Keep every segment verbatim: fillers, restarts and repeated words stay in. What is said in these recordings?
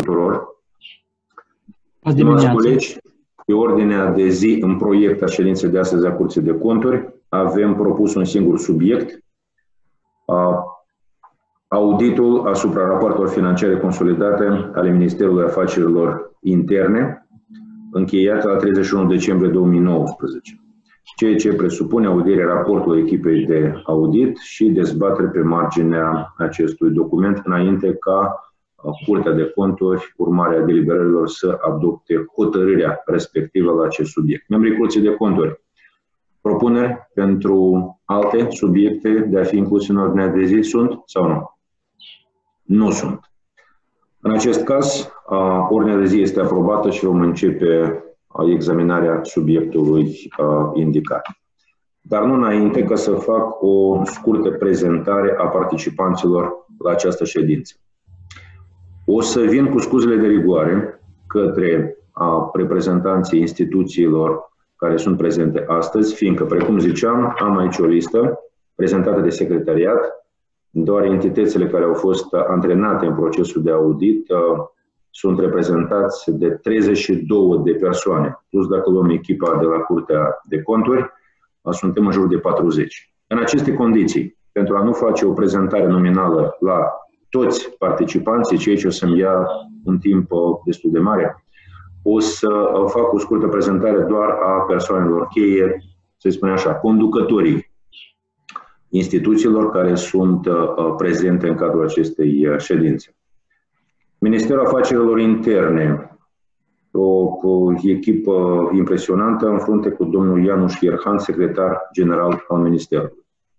tuturor. Stimați colegi, pe ordinea de zi în proiect a ședinței de astăzi a Curții de Conturi avem propus un singur subiect, auditul asupra rapoartelor financiare consolidate ale Ministerului Afacerilor Interne, încheiată la treizeci și unu decembrie două mii nouăsprezece, ceea ce presupune audierea raportului echipei de audit și dezbatere pe marginea acestui document, înainte ca Curtea de Conturi, urmarea deliberărilor, să adopte hotărârea respectivă la acest subiect. Membrii Curții de Conturi, propuneri pentru alte subiecte de a fi incluse în ordinea de zi sunt sau nu? Nu sunt. În acest caz, ordinea de zi este aprobată și vom începe examinarea subiectului indicat. Dar nu înainte ca să fac o scurtă prezentare a participanților la această ședință. O să vin cu scuzele de rigoare către reprezentanții instituțiilor care sunt prezente astăzi, fiindcă, precum ziceam, am aici o listă prezentată de secretariat, doar entitățile care au fost antrenate în procesul de audit sunt reprezentați de treizeci și două de persoane, plus dacă luăm echipa de la Curtea de Conturi, suntem în jur de patruzeci. În aceste condiții, pentru a nu face o prezentare nominală la toți participanții, ceea ce o să-mi ia un timp destul de mare, o să fac o scurtă prezentare doar a persoanelor cheie, să spunem așa, conducătorii instituțiilor care sunt prezente în cadrul acestei ședințe. Ministerul Afacerilor Interne, o, o echipă impresionantă, în frunte cu domnul Ianuș Ierhan, secretar general al Ministerului.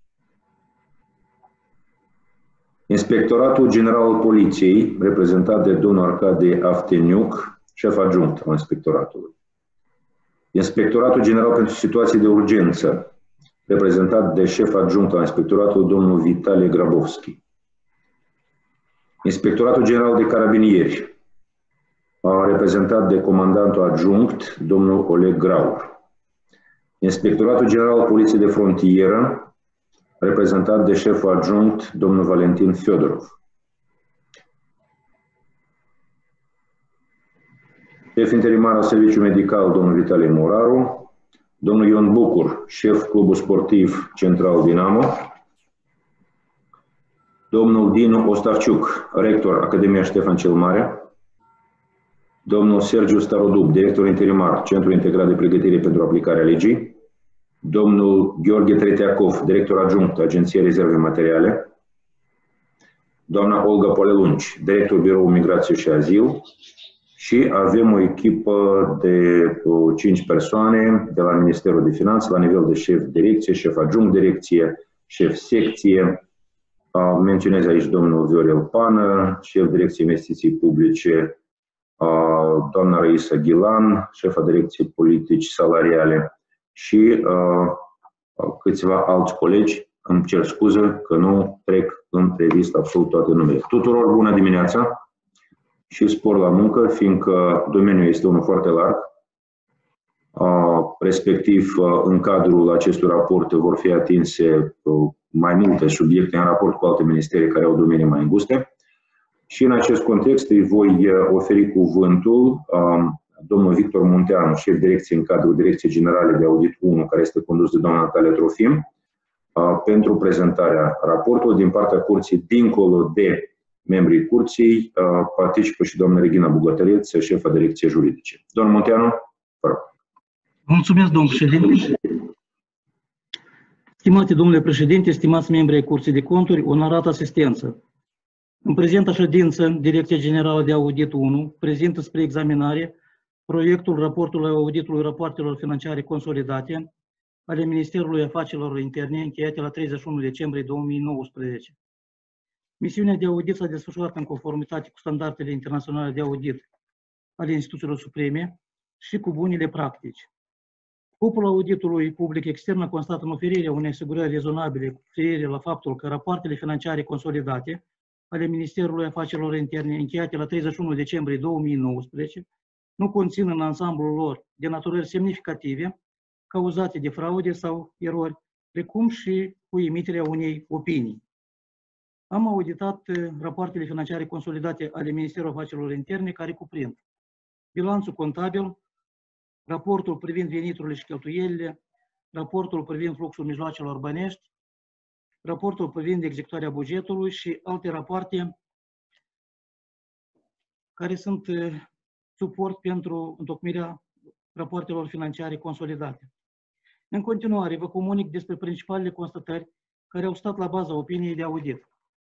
Inspectoratul General al Poliției, reprezentat de domnul Arcadie Afteniuc, șef adjunct al Inspectoratului. Inspectoratul General pentru Situații de Urgență, reprezentat de șef adjunct al Inspectoratului, domnul Vitalie Grabovski. Inspectoratul General de Carabinieri, reprezentat de comandantul adjunct, domnul Oleg Graur. Inspectoratul General al Poliției de Frontieră, reprezentat de șeful adjunct, domnul Valentin Fiodorov. Șef interimar al Serviciului Medical, domnul Vitalie Moraru. Domnul Ion Bucur, șef Clubul Sportiv Central Dinamo. Domnul Dinu Ostafciuc, rector Academia Ștefan cel Mare. Domnul Sergiu Starodub, director interimar Centrul Integrat de Pregătire pentru Aplicarea Legii. Domnul Gheorghe Treteacov, director adjunct Agenției Rezerve Materiale. Doamna Olga Polelunci, director Birou Migrație și Azil. Și avem o echipă de cinci persoane de la Ministerul de Finanțe, la nivel de șef direcție, șef adjunct direcție, șef secție. Menționez aici domnul Viorel Pană, șef direcție investiții publice, doamna Raisa Ghilan, șefa direcției politici salariale și câțiva alți colegi. Îmi cer scuze că nu trec în revistă absolut toate numele. Tuturor bună dimineața și spor la muncă, fiindcă domeniul este unul foarte larg. Respectiv, în cadrul acestui raport vor fi atinse mai multe subiecte în raport cu alte ministere care au domenii mai înguste. Și în acest context îi voi oferi cuvântul domnul Victor Munteanu, șef direcție în cadrul Direcției Generale de Audit unu, care este condus de doamna Natalia Trofim, pentru prezentarea raportului. Din partea Curții, dincolo de membrii Curții, participă și doamna Regina Bugătăreț, șefa Direcției Juridice. Domnul Munteanu, vă rog. Mulțumesc, domnul președinte. Stimate domnule președinte, stimați membri ai Curții de Conturi, onorată asistență. În prezenta ședință, Direcția Generală de Audit unu prezintă spre examinare proiectul raportului auditului rapoartelor financiare consolidate ale Ministerului Afacerilor Interne, încheiate la treizeci și unu decembrie două mii nouăsprezece. Misiunea de audit s-a desfășurat în conformitate cu standardele internaționale de audit ale instituțiilor supreme și cu bunele practici. Scopul auditului public extern a constat în oferirea unei asigurări rezonabile cu privire la faptul că rapoartele financiare consolidate ale Ministerului Afacerilor Interne, încheiate la treizeci și unu decembrie două mii nouăsprezece, nu conțin în ansamblul lor denaturări semnificative cauzate de fraude sau erori, precum și cu emiterea unei opinii. Am auditat rapoartele financiare consolidate ale Ministerului Afacerilor Interne, care cuprind bilanțul contabil, raportul privind veniturile și cheltuielile, raportul privind fluxul mijloacelor bănești, raportul privind executarea bugetului și alte rapoarte care sunt suport pentru întocmirea rapoartelor financiare consolidate. În continuare, vă comunic despre principalele constatări care au stat la baza opiniei de audit.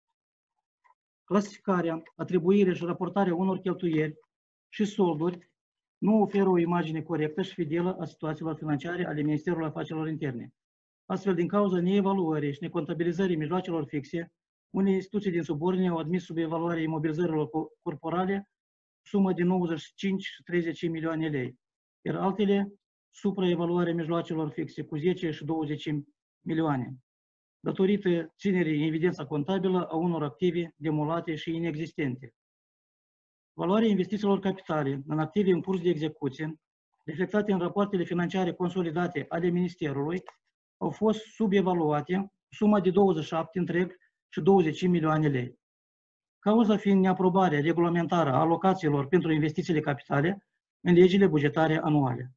Clasificarea, atribuirea și raportarea unor cheltuieli și solduri nu oferă o imagine corectă și fidelă a situațiilor financiare ale Ministerului Afacerilor Interne. Astfel, din cauza neevaluării și necontabilizării mijloacelor fixe, unele instituții din subordine au admis sub evaluarea imobilizărilor corporale sumă de nouăzeci și cinci și treizeci milioane lei, iar altele supraevaluarea mijloacelor fixe cu zece și douăzeci milioane, datorită ținerii în evidența contabilă a unor active demolate și inexistente. Valoarea investițiilor capitale în active în curs de execuție, reflectate în rapoartele financiare consolidate ale Ministerului, au fost subevaluate suma de douăzeci și șapte întreg și douăzeci milioane lei. Cauza fiind neaprobarea regulamentară a alocațiilor pentru investițiile capitale în legile bugetare anuale.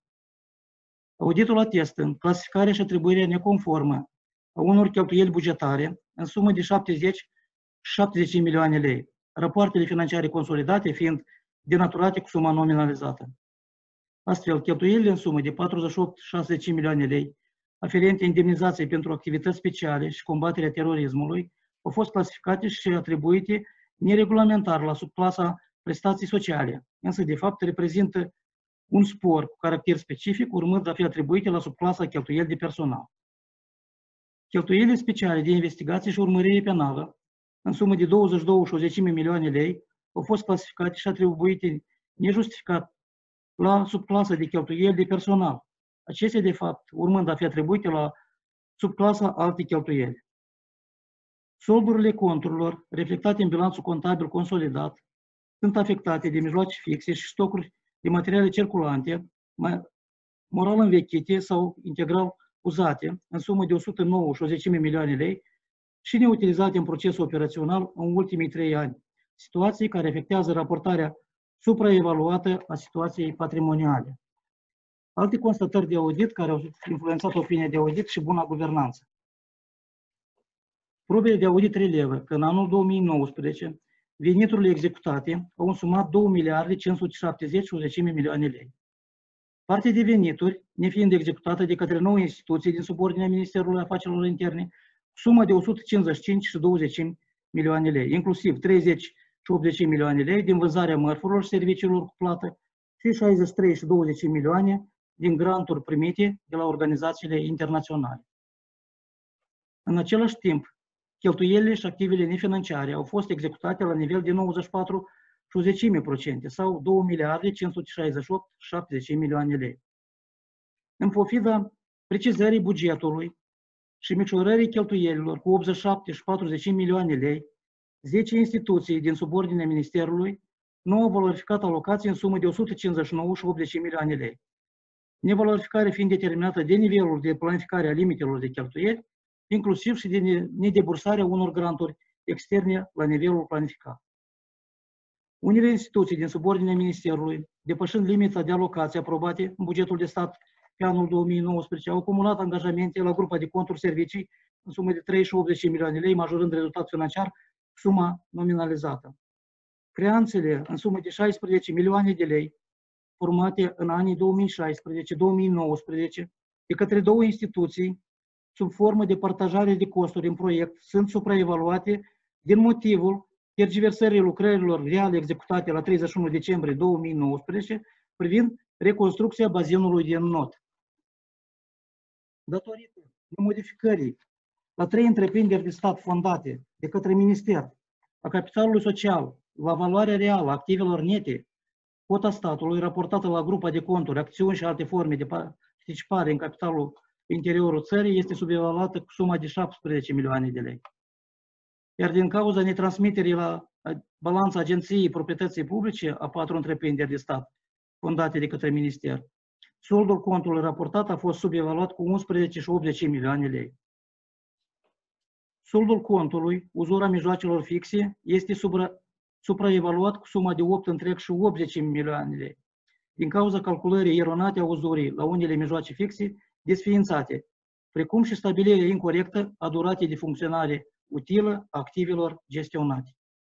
Auditul atestă clasificarea și atribuirea neconformă a unor cheltuieli bugetare în sumă de șaptezeci și șaptezeci milioane lei, rapoartele financiare consolidate fiind denaturate cu suma nominalizată. Astfel, cheltuielile în sumă de patruzeci și opt virgulă șaizeci milioane lei, aferente indemnizației pentru activități speciale și combaterea terorismului, au fost clasificate și atribuite neregulamentar la subclasa prestații sociale, însă de fapt reprezintă un spor cu caracter specific, urmând a fi atribuite la subclasa cheltuieli de personal. Cheltuielile speciale de investigație și urmărire penală, în sumă de douăzeci și două virgulă zece milioane lei, au fost clasificate și atribuite nejustificat la subclasa de cheltuieli de personal. Acestea, de fapt, urmând a fi atribuite la subclasa alte cheltuieli. Soldurile conturilor, reflectate în bilanțul contabil consolidat, sunt afectate de mijloace fixe și stocuri de materiale circulante, moral învechite sau integral uzate, în sumă de o sută nouă virgulă zece milioane lei și neutilizate în procesul operațional în ultimii trei ani, situații care afectează raportarea supraevaluată a situației patrimoniale. Alte constatări de audit care au influențat opinia de audit și buna guvernanță. Probele de audit relevă că în anul două mii nouăsprezece veniturile executate au însumat două miliarde cinci sute șaptezeci virgulă zece milioane lei. Partea de venituri, nefiind executată de către nouă instituții din subordinea Ministerului Afacerilor Interne, sumă de o sută cincizeci și cinci și douăzeci milioane lei, inclusiv treizeci și optzeci milioane lei din vânzarea mărfurilor și serviciilor cu plată și șaizeci și trei și douăzeci milioane din granturi primite de la organizațiile internaționale. În același timp, cheltuielile și activele nefinanciare au fost executate la nivel de nouăzeci și patru virgulă zece la sută sau două miliarde cinci sute șaizeci și opt virgulă șaptezeci milioane lei. În pofida precizării bugetului și micșorării cheltuielilor cu optzeci și șapte și patruzeci milioane lei, zece instituții din subordinea Ministerului nu au valorificat alocații în sumă de o sută cincizeci și nouă și optzeci milioane lei. Nevalorificarea fiind determinată de nivelul de planificare a limitelor de cheltuieli, inclusiv și de nedebursarea unor granturi externe la nivelul planificat. Unele instituții din subordinea Ministerului, depășind limita de alocații aprobate în bugetul de stat pe anul două mii nouăsprezece, au acumulat angajamente la grupa de conturi servicii în sumă de trei și optzeci milioane lei, majorând rezultatul financiar suma nominalizată. Creanțele în sumă de șaisprezece milioane de lei, formate în anii două mii șaisprezece două mii nouăsprezece, de către două instituții, sub formă de partajare de costuri în proiect, sunt supraevaluate din motivul tergiversării lucrărilor reale executate la treizeci și unu decembrie două mii nouăsprezece privind reconstrucția bazinului din not. Datorită modificării la trei întreprinderi de stat fondate de către Minister a capitalului social la valoarea reală a activelor nete, cota statului raportată la grupa de conturi, acțiuni și alte forme de participare în capitalul interiorul țării este subevaluată cu suma de șaptesprezece milioane de lei. Iar din cauza netransmiterii la balanța Agenției Proprietății Publice a patru întreprinderi de stat fondate de către Minister, soldul contului raportat a fost subevaluat cu unsprezece și optzeci milioane lei. Soldul contului, uzura mijloacelor fixe, este supra, supraevaluat cu suma de opt virgulă optzeci milioane de lei, din cauza calculării eronate a uzurii la unele mijloace fixe desființate, precum și stabilirea incorrectă a duratei de funcționare utilă a activelor gestionate.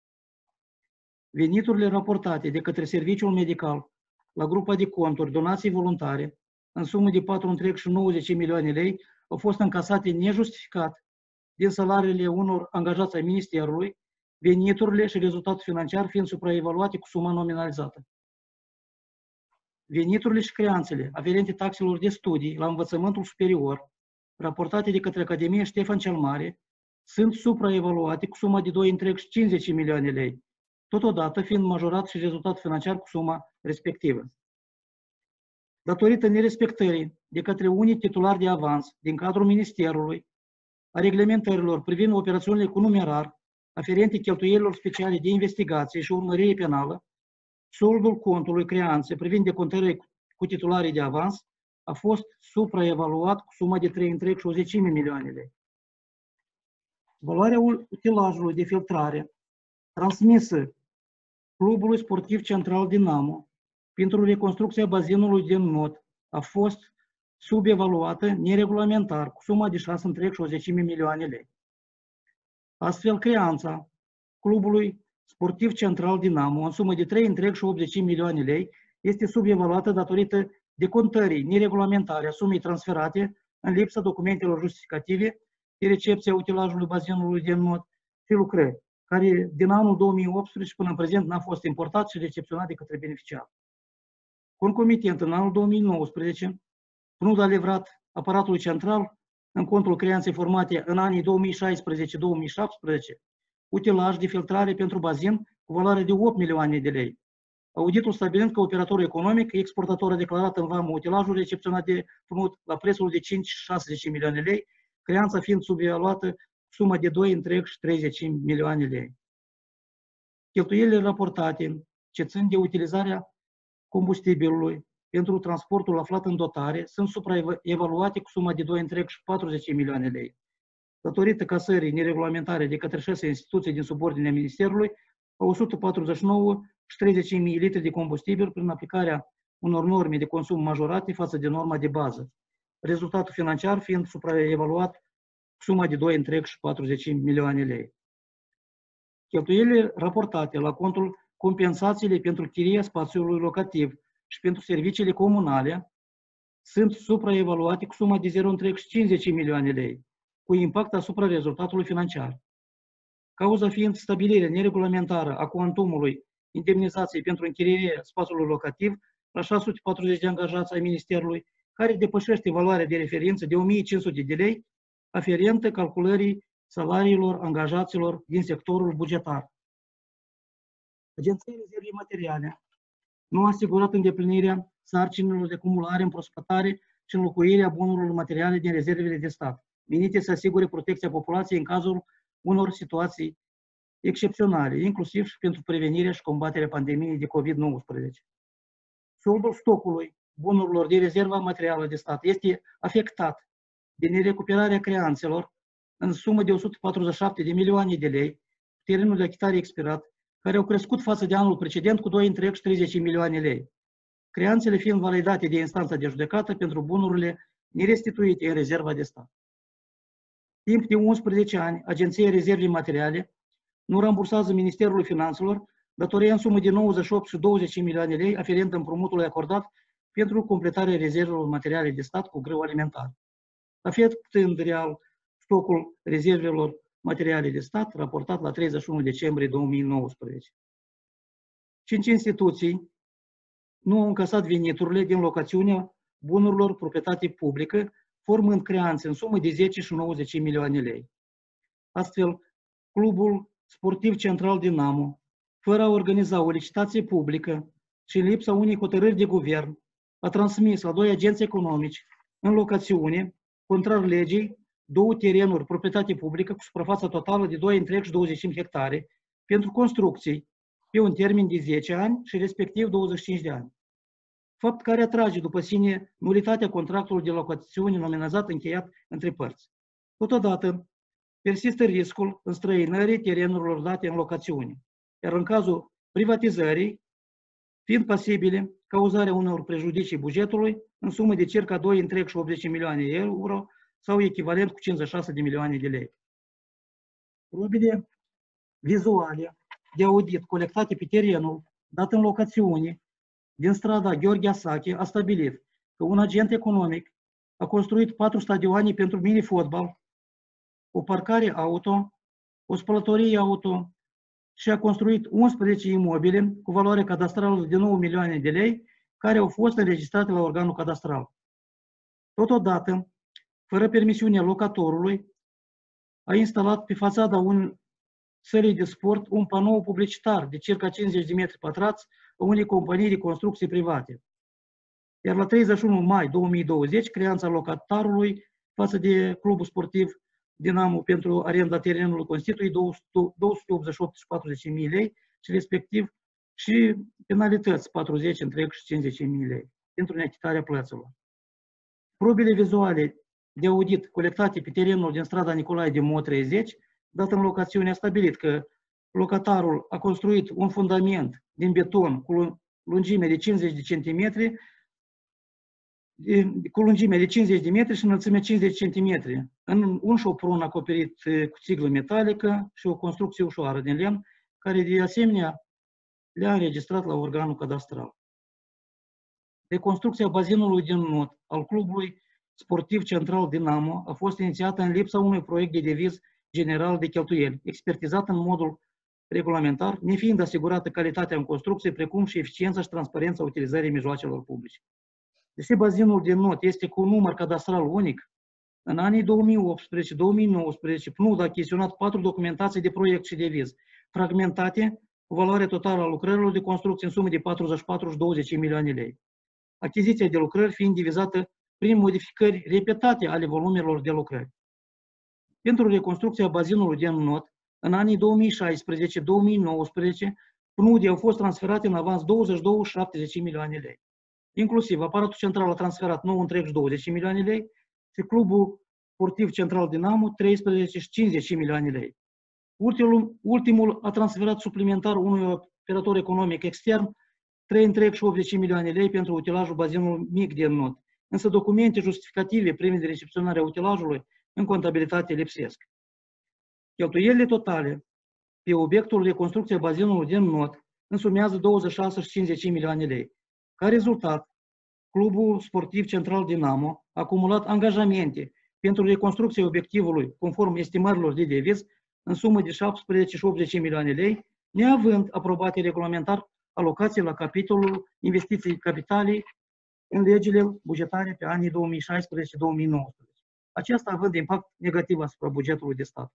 Veniturile raportate de către Serviciul Medical la grupa de conturi donații voluntare, în sumă de patru virgulă nouăzeci milioane de lei, au fost încasate nejustificat din salariile unor angajați ai Ministerului, veniturile și rezultatul financiar fiind supraevaluate cu suma nominalizată. Veniturile și creanțele aferente taxelor de studii la învățământul superior, raportate de către Academia Ștefan cel Mare, sunt supraevaluate cu suma de doi virgulă cincizeci milioane de lei, totodată fiind majorat și rezultatul financiar cu suma respectivă. Datorită nerespectării de către unii titulari de avans din cadrul Ministerului a reglementărilor privind operațiunile cu numerar aferente cheltuielilor speciale de investigație și urmărire penală, soldul contului creanțe privind decontările cu titularii de avans a fost supraevaluat cu suma de trei virgulă zece milioane de lei. Valoarea utilajului de filtrare transmisă Clubului Sportiv Central Dinamo pentru reconstrucția bazinului din Not a fost subevaluată neregulamentar cu suma de șase virgulă zece milioane de lei. Astfel, creanța Clubului Sportiv Central Dinamo în sumă de trei virgulă optzeci milioane de lei este subevaluată datorită decontării neregulamentare a sumei transferate în lipsa documentelor justificative de recepție a utilajului bazinului din Not și lucrări, care din anul două mii optsprezece până în prezent n-a fost importat și recepționat de către beneficiar. Concomitent, în anul două mii nouăsprezece, P N U D a livrat aparatului central, în contul creanței formate în anii două mii șaisprezece două mii șaptesprezece, utilaj de filtrare pentru bazin cu valoare de opt milioane de lei. Auditul stabilind că operatorul economic, exportator a declarat în vamă utilajul recepționat de P N U D la prețul de cinci virgulă șaisprezece milioane de lei, creanța fiind subevaluată suma de doi virgulă treizeci milioane de lei. Cheltuielile raportate ce țin de utilizarea combustibilului pentru transportul aflat în dotare sunt supraevaluate cu suma de doi virgulă patruzeci milioane de lei. Datorită casării neregulamentare de către șase instituții din subordinea Ministerului, a o sută patruzeci și nouă și treizeci de mii litri de combustibil prin aplicarea unor norme de consum majorate față de norma de bază, rezultatul financiar fiind supraevaluat cu suma de doi virgulă patruzeci milioane de lei. Cheltuielile raportate la contul compensațiile pentru chiria spațiului locativ și pentru serviciile comunale sunt supraevaluate cu suma de zero virgulă cincizeci milioane de lei, cu impact asupra rezultatului financiar. Cauza fiind stabilirea neregulamentară a cuantumului indemnizației pentru închirierea spațiului locativ la șase sute patruzeci de angajați ai Ministerului, care depășește valoarea de referință de o mie cinci sute de lei aferentă calculării salariilor angajaților din sectorul bugetar. Agenția Rezervei Materiale nu a asigurat îndeplinirea sarcinilor de cumulare, împrospătare și înlocuirea bunurilor materiale din rezervele de stat, menite să asigure protecția populației în cazul unor situații excepționale, inclusiv și pentru prevenirea și combaterea pandemiei de COVID nouăsprezece. Soldul stocului bunurilor de rezervă materială de stat este afectat de nerecuperarea creanțelor în sumă de o sută patruzeci și șapte de milioane de lei, termenul de achitare expirat, care au crescut față de anul precedent cu doi virgulă treizeci milioane de lei, creanțele fiind validate de instanța de judecată pentru bunurile nerestituite în rezerva de stat. Timp de unsprezece ani, Agenția Rezervei Materiale nu rambursează Ministerului Finanțelor datoria în sumă de nouăzeci și opt și douăzeci milioane de lei aferentă împrumutului acordat pentru completarea rezervelor materiale de stat cu grâu alimentar, afectând real stocul rezervelor materiale de stat raportat la treizeci și unu decembrie două mii nouăsprezece. Cinci instituții nu au încasat veniturile din locațiunea bunurilor proprietate publică, formând creanțe în sumă de zece și nouăzeci milioane lei. Astfel, Clubul Sportiv Central Dinamo, fără a organiza o licitație publică și în lipsa unei hotărâri de guvern, a transmis la doi agenți economici în locațiune, contrar legii, două terenuri proprietate publică cu suprafața totală de doi virgulă douăzeci hectare pentru construcții pe un termen de zece ani și respectiv douăzeci și cinci de ani. Fapt care atrage după sine nulitatea contractului de locațiune nominalizat încheiat între părți. Totodată, persistă riscul înstrăinării terenurilor date în locațiune, iar în cazul privatizării, fiind posibile cauzarea unor prejudicii bugetului în sumă de circa doi virgulă optzeci și opt milioane de euro sau echivalent cu cincizeci și șase de milioane de lei. Probele vizuale de audit colectate pe terenul dat în locațiune din strada Gheorghe Asache a stabilit că un agent economic a construit patru stadioane pentru mini-fotbal, o parcare auto, o spălătorie auto și a construit unsprezece imobile cu valoare cadastrală de nouă milioane de lei care au fost înregistrate la organul cadastral. Totodată, fără permisiunea locatorului, a instalat pe fațada unui sălii de sport un panou publicitar de circa cincizeci de metri pătrați a unei companii de construcții private. Iar la treizeci și unu mai două mii douăzeci, creanța locatarului față de clubul sportiv Dinamo pentru arenda terenului constituie două sute optzeci și opt și patruzeci de mii lei și respectiv și penalități patruzeci întreg și cincizeci de mii lei pentru neachitarea plăților. Probele vizuale de audit colectate pe terenul din strada Nicolae de Mo treizeci, dat în locațiune, a stabilit că locatarul a construit un fundament din beton cu lungime de cincizeci de centimetri, cu lungime de cincizeci de metri și înălțime cincizeci de centimetri, în un șopron acoperit cu țiglă metalică și o construcție ușoară din lemn, care de asemenea le-a înregistrat la organul cadastral. Reconstrucția bazinului din not al clubului sportiv central Dinamo a fost inițiată în lipsa unui proiect de deviz general de cheltuieli, expertizat în modul regulamentar, nefiind asigurată calitatea în construcție, precum și eficiența și transparența utilizării mijloacelor publice. Deși bazinul din not este cu un număr cadastral unic, în anii două mii optsprezece două mii nouăsprezece, P N U D a achiziționat patru documentații de proiect și de viz, fragmentate, cu valoare totală a lucrărilor de construcție în sumă de patruzeci și patru și douăzeci de milioane de lei. Achiziția de lucrări fiind divizată prin modificări repetate ale volumelor de lucrări. Pentru reconstrucția bazinului din not, în anii două mii șaisprezece două mii nouăsprezece, P N U D au fost transferate în avans douăzeci și doi și șaptezeci de milioane de lei. Inclusiv, aparatul central a transferat nouă întreg și douăzeci de milioane de lei și clubul sportiv central Dinamo treisprezece și cincizeci de milioane de lei. Ultimul, ultimul a transferat suplimentar unui operator economic extern trei întreg și optzeci de milioane de lei pentru utilajul bazinului mic din not, însă documente justificative privind recepționarea utilajului în contabilitate lipsesc. Cheltuielile totale pe obiectul reconstrucției bazinului din not însumează douăzeci și șase și cincizeci de milioane de lei. Ca rezultat, clubul sportiv central Dinamo a acumulat angajamente pentru reconstrucția obiectivului conform estimărilor de deviz în sumă de șaptesprezece și optzeci de milioane de lei, neavând aprobate regulamentar alocații la capitolul investiții capitale în legile bugetare pe anii două mii șaisprezece două mii nouăsprezece. Aceasta având impact negativ asupra bugetului de stat.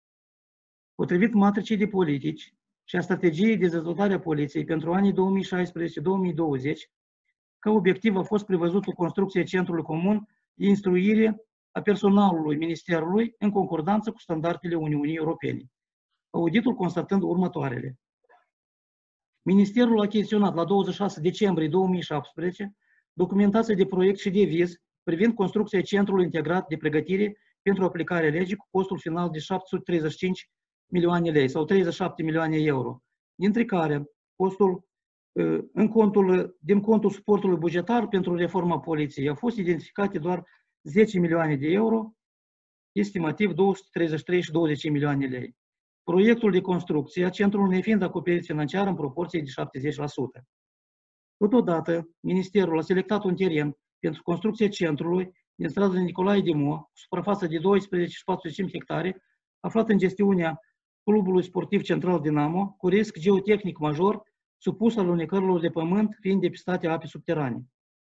Potrivit matricii de politici și a strategiei de dezvoltare a poliției pentru anii două mii șaisprezece două mii douăzeci, ca obiectiv a fost prevăzută construcția centrului comun de instruire a personalului Ministerului în concordanță cu standardele Uniunii Europene. Auditul constatând următoarele. Ministerul a achiziționat la douăzeci și șase decembrie două mii șaptesprezece documentație de proiect și de viz privind construcția centrului integrat de pregătire pentru aplicarea legii cu costul final de șapte sute treizeci și cinci milioane lei sau treizeci și șapte milioane euro, dintre care costul în contul, din contul suportului bugetar pentru reforma poliției au fost identificate doar zece milioane de euro, estimativ două sute treizeci și trei și douăzeci de milioane de lei. Proiectul de construcție a centrului nefiind acoperit financiar în proporție de șaptezeci la sută. Totodată, Ministerul a selectat un teren pentru construcția centrului din strada Nicolae de Mo, cu suprafață de doisprezece și patruzeci și cinci hectare, aflat în gestiunea clubului sportiv central Dinamo, cu risc geotehnic major, supus alunecărilor de pământ, fiind depistate ape subterane.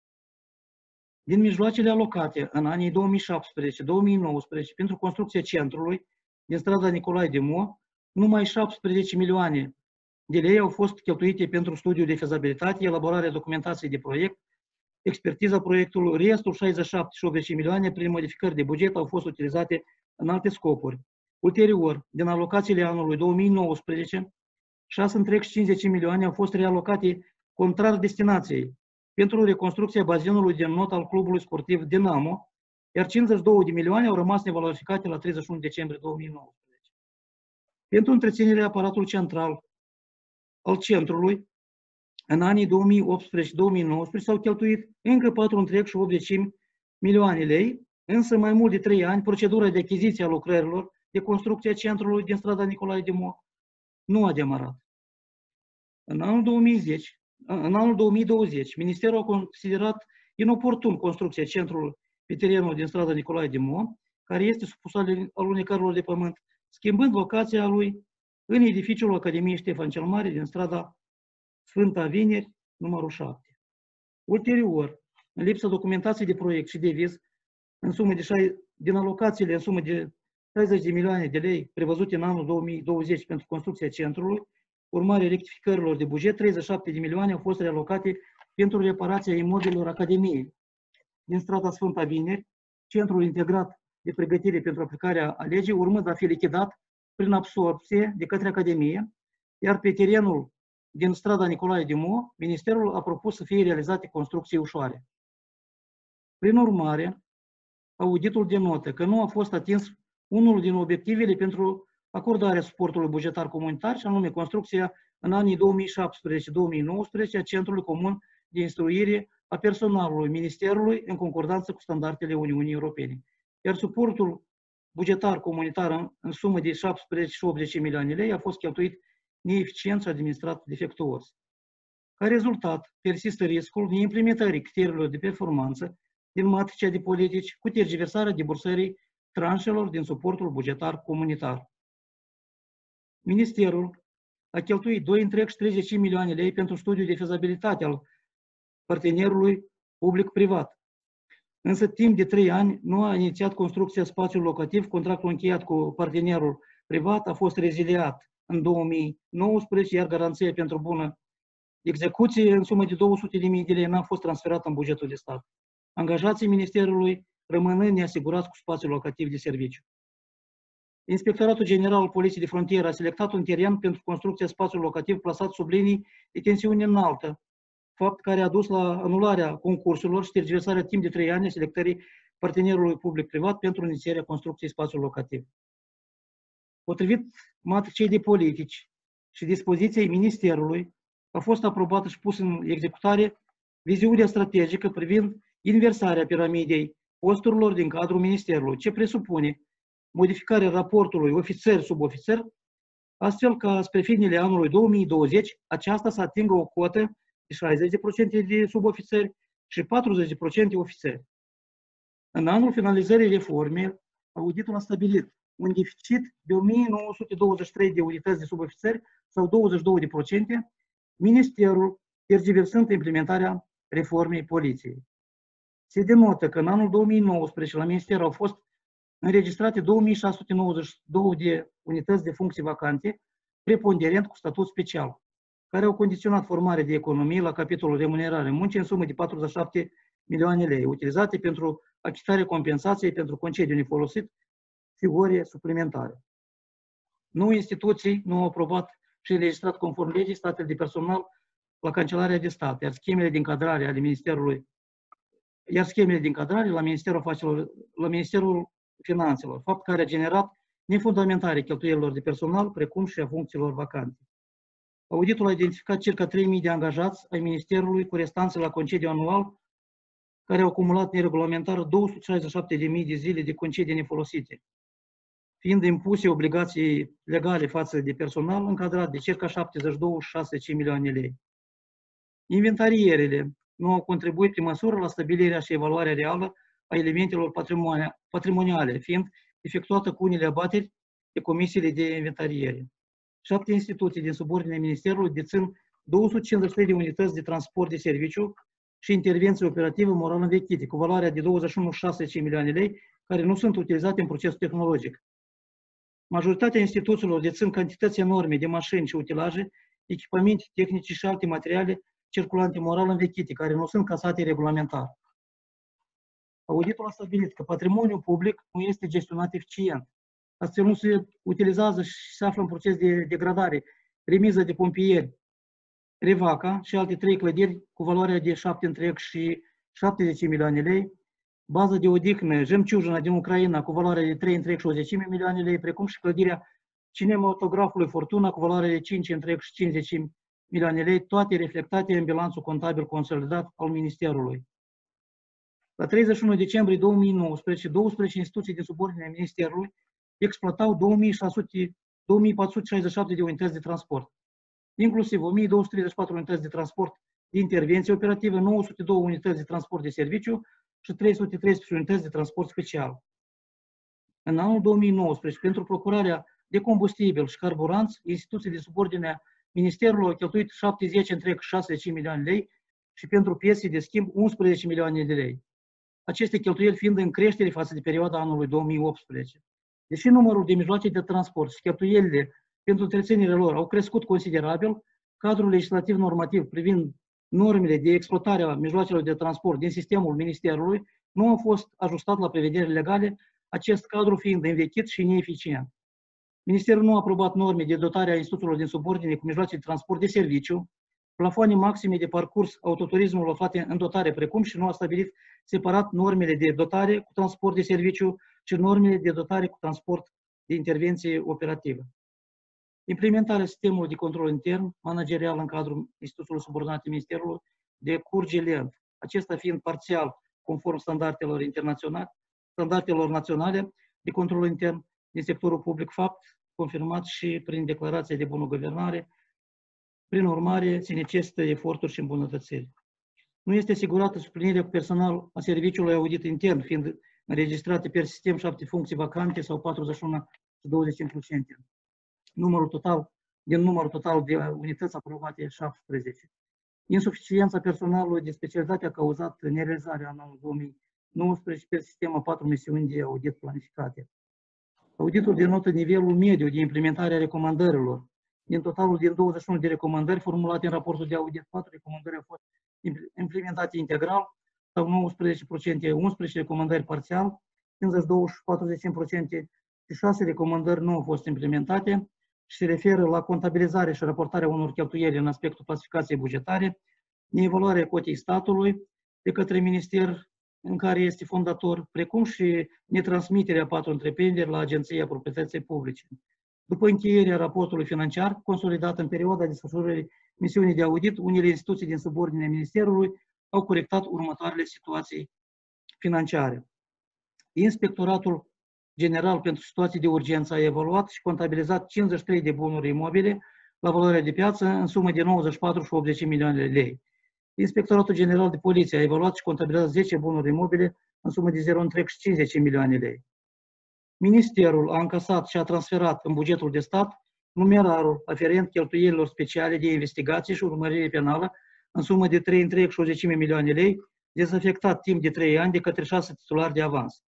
Din mijloacele alocate în anii două mii șaptesprezece două mii nouăsprezece pentru construcția centrului din strada Nicolae de Mo, numai șaptesprezece milioane de lei au fost cheltuite pentru studiul de fezabilitate, elaborarea documentației de proiect, expertiza proiectului, restul șaizeci și șapte și optzeci de milioane prin modificări de buget au fost utilizate în alte scopuri. Ulterior, din alocațiile anului două mii nouăsprezece, șase întreg și cincizeci de milioane au fost realocate contrar destinației pentru reconstrucția bazinului din not al clubului sportiv Dinamo, iar cincizeci și două de milioane au rămas nevalorificate la treizeci și unu decembrie două mii nouăsprezece. Pentru întreținerea aparatului central al centrului, în anii două mii optsprezece două mii nouăsprezece s-au cheltuit încă patru virgulă optzeci și cinci milioane lei, însă mai mult de trei ani, procedura de achiziție a lucrărilor de construcție a centrului din strada Nicolae Dimo nu a demarat. În anul două mii zece, în anul două mii douăzeci, Ministerul a considerat inoportun construcția centrului pe terenul din strada Nicolae Dimo, care este supus alunecărilor de pământ, schimbând locația lui în edificiul Academiei Ștefan cel Mare din strada Sfânta Vineri, numărul șapte. Ulterior, în lipsa documentației de proiect și de viz, în sumă de șai, din alocațiile în sumă de șaizeci de milioane de lei prevăzute în anul două mii douăzeci pentru construcția centrului, urmare rectificărilor de buget, treizeci și șapte de milioane au fost realocate pentru reparația imobilelor Academiei din strada Sfânta Vineri, centrul integrat de pregătire pentru aplicarea a legii, urmând a fi lichidat prin absorbție de către Academie, iar pe terenul din strada Nicolae Dimo, Ministerul a propus să fie realizate construcții ușoare. Prin urmare, auditul denotă că nu a fost atins unul din obiectivele pentru acordarea suportului bugetar comunitar, și anume construcția în anii două mii șaptesprezece două mii nouăsprezece a Centrului Comun de Instruire a personalului Ministerului în concordanță cu standardele Uniunii Europene. Iar suportul bugetar comunitar în, în sumă de șaptesprezece virgulă optzeci milioane lei a fost cheltuit neeficient și administrat defectuos. Ca rezultat, persistă riscul neimplementării criteriilor de performanță din matricea de politici cu tergiversarea debursării tranșelor din suportul bugetar comunitar. Ministerul a cheltuit doi virgulă treizeci și cinci milioane lei pentru studiul de fezabilitate al partenerului public-privat. Însă timp de trei ani nu a inițiat construcția spațiului locativ, contractul încheiat cu partenerul privat a fost reziliat în două mii nouăsprezece, iar garanția pentru bună execuție în sumă de două sute de mii de lei n-a fost transferată în bugetul de stat. Angajații Ministerului rămânând neasigurați cu spațiul locativ de serviciu. Inspectoratul General al Poliției de Frontieră a selectat un teren pentru construcția spațiului locativ plasat sub linii de tensiune înaltă, fapt care a dus la anularea concursurilor și tergiversarea timp de trei ani a selectării partenerului public-privat pentru inițierea construcției spațiului locativ. Potrivit matricei de politici și dispoziției Ministerului, a fost aprobată și pusă în executare viziunea strategică privind inversarea piramidei posturilor din cadrul Ministerului, ce presupune modificarea raportului ofițer-subofițer, astfel ca spre finele anului două mii douăzeci aceasta să atingă o cotă de șaizeci la sută de subofițeri și patruzeci la sută de ofițeri. În anul finalizării reformei, auditul a stabilit un deficit de o mie nouă sute douăzeci și trei de unități de subofițeri sau douăzeci și doi la sută, Ministerul tergiversând implementarea reformei poliției. Se denotă că în anul două mii nouăsprezece la Minister au fost înregistrate două mii șase sute nouăzeci și două de unități de funcții vacante, preponderent cu statut special, care au condiționat formarea de economie la capitolul remunerare muncii în sumă de patruzeci și șapte milioane lei, utilizate pentru achitarea compensației pentru concediu nefolosit și ore suplimentare. Nouă instituții nu au aprobat și înregistrat conform legii statele de personal la Cancelarea de Stat, iar schemele de încadrare ale Ministerului, iar schemele de încadrare la Ministerul Afacerilor, la Ministerul Finanțelor, fapt care a generat nefundamentare cheltuielilor de personal, precum și a funcțiilor vacante. Auditul a identificat circa trei mii de angajați ai Ministerului cu restanțe la concediu anual, care au acumulat neregulamentar două sute șaizeci și șapte de mii de zile de concedii nefolosite, fiind impuse obligații legale față de personal încadrat de circa șaptezeci și doi virgulă șaizeci și cinci milioane lei. Inventarierele nu au contribuit prin măsură la stabilirea și evaluarea reală a elementelor patrimoniale, fiind efectuată cu unele abateri de comisiile de inventariere. Șapte instituții din subordinea Ministerului dețin două sute cincizeci și trei de unități de transport de serviciu și intervenție operativă moral învechite, cu valoarea de douăzeci și unu virgulă șaizeci și cinci milioane lei, care nu sunt utilizate în procesul tehnologic. Majoritatea instituțiilor dețin cantități enorme de mașini și utilaje, echipamente tehnice și alte materiale circulante moral învechite, care nu sunt casate regulamentar. Auditul a stabilit că patrimoniul public nu este gestionat eficient. Astfel nu se utilizează și se află în proces de degradare remiză de pompieri, Revaca și alte trei clădiri cu valoarea de șapte virgulă șaptezeci milioane lei, baza de odihnă Jemciujina din Ucraina cu valoarea de trei virgulă șaizeci milioane lei, precum și clădirea cinematografului Fortuna cu valoare de cinci virgulă cincizeci milioane lei, toate reflectate în bilanțul contabil consolidat al Ministerului. La treizeci și unu decembrie două mii nouăsprezece, douăsprezece instituții din subordinea Ministerului exploatau două mii patru sute șaizeci și șapte de unități de transport, inclusiv o mie două sute treizeci și patru unități de transport de intervenție operativă, nouă sute doi unități de transport de serviciu și trei sute treisprezece unități de transport special. În anul două mii nouăsprezece, pentru procurarea de combustibil și carburanți, instituții de subordinea Ministerului au cheltuit șaptezeci virgulă șaizeci și cinci milioane de lei și pentru piese de schimb unsprezece milioane de lei. Aceste cheltuieli fiind în creștere față de perioada anului două mii optsprezece. Deși numărul de mijloace de transport și cheltuielile pentru întreținerea lor au crescut considerabil, cadrul legislativ normativ privind normele de exploatare a mijloacelor de transport din sistemul Ministerului nu a fost ajustat la prevederile legale, acest cadru fiind învechit și neeficient. Ministerul nu a aprobat norme de dotare a instituțiilor din subordine cu mijloace de transport de serviciu, plafoane maxime de parcurs autoturismului aflate în dotare, precum și nu a stabilit separat normele de dotare cu transport de serviciu și normele de dotare cu transport de intervenție operativă. Implementarea sistemului de control intern managerial în cadrul instituțiilor subordonate Ministerului decurge lent, acesta fiind parțial conform standardelor internaționale, standardelor naționale de control intern din sectorul public, fapt confirmat și prin declarația de bună guvernare. Prin urmare, se necesită eforturi și îmbunătățiri. Nu este asigurată suplinirea cu personal a serviciului audit intern, fiind înregistrate per sistem șapte funcții vacante sau patruzeci și unu virgulă douăzeci și cinci la sută. Numărul total, din numărul total de unități aprobate șaptesprezece. Insuficiența personalului de specialitate a cauzat nerealizarea în anul două mii nouăsprezece per sistem a patru misiuni de audit planificate. Auditul denotă nivelul mediu de implementare a recomandărilor. Din totalul din douăzeci și unu de recomandări formulate în raportul de audit, patru recomandări au fost implementate integral sau nouăsprezece la sută, unsprezece recomandări parțial, cincizeci și doi și patruzeci și cinci la sută și șase recomandări nu au fost implementate și se referă la contabilizare și raportarea unor cheltuieli în aspectul clasificației bugetare, neevaluarea cotei statului de către minister în care este fondator, precum și netransmiterea patru întreprinderi la Agenția Proprietății Publice. După încheierea raportului financiar consolidat în perioada desfășurării misiunii de audit, unele instituții din subordinea Ministerului au corectat următoarele situații financiare. Inspectoratul General pentru Situații de Urgență a evaluat și contabilizat cincizeci și trei de bunuri imobile la valoare de piață în sumă de nouăzeci și patru virgulă optzeci milioane de lei. Inspectoratul General de Poliție a evaluat și contabilizat zece bunuri imobile în sumă de zero virgulă cincizeci milioane de lei. Ministerul a încasat și a transferat în bugetul de stat numerarul aferent cheltuielilor speciale de investigație și urmărire penală în sumă de trei virgulă șaizeci milioane de lei, dezafectat timp de trei ani de către șase titulari de avans.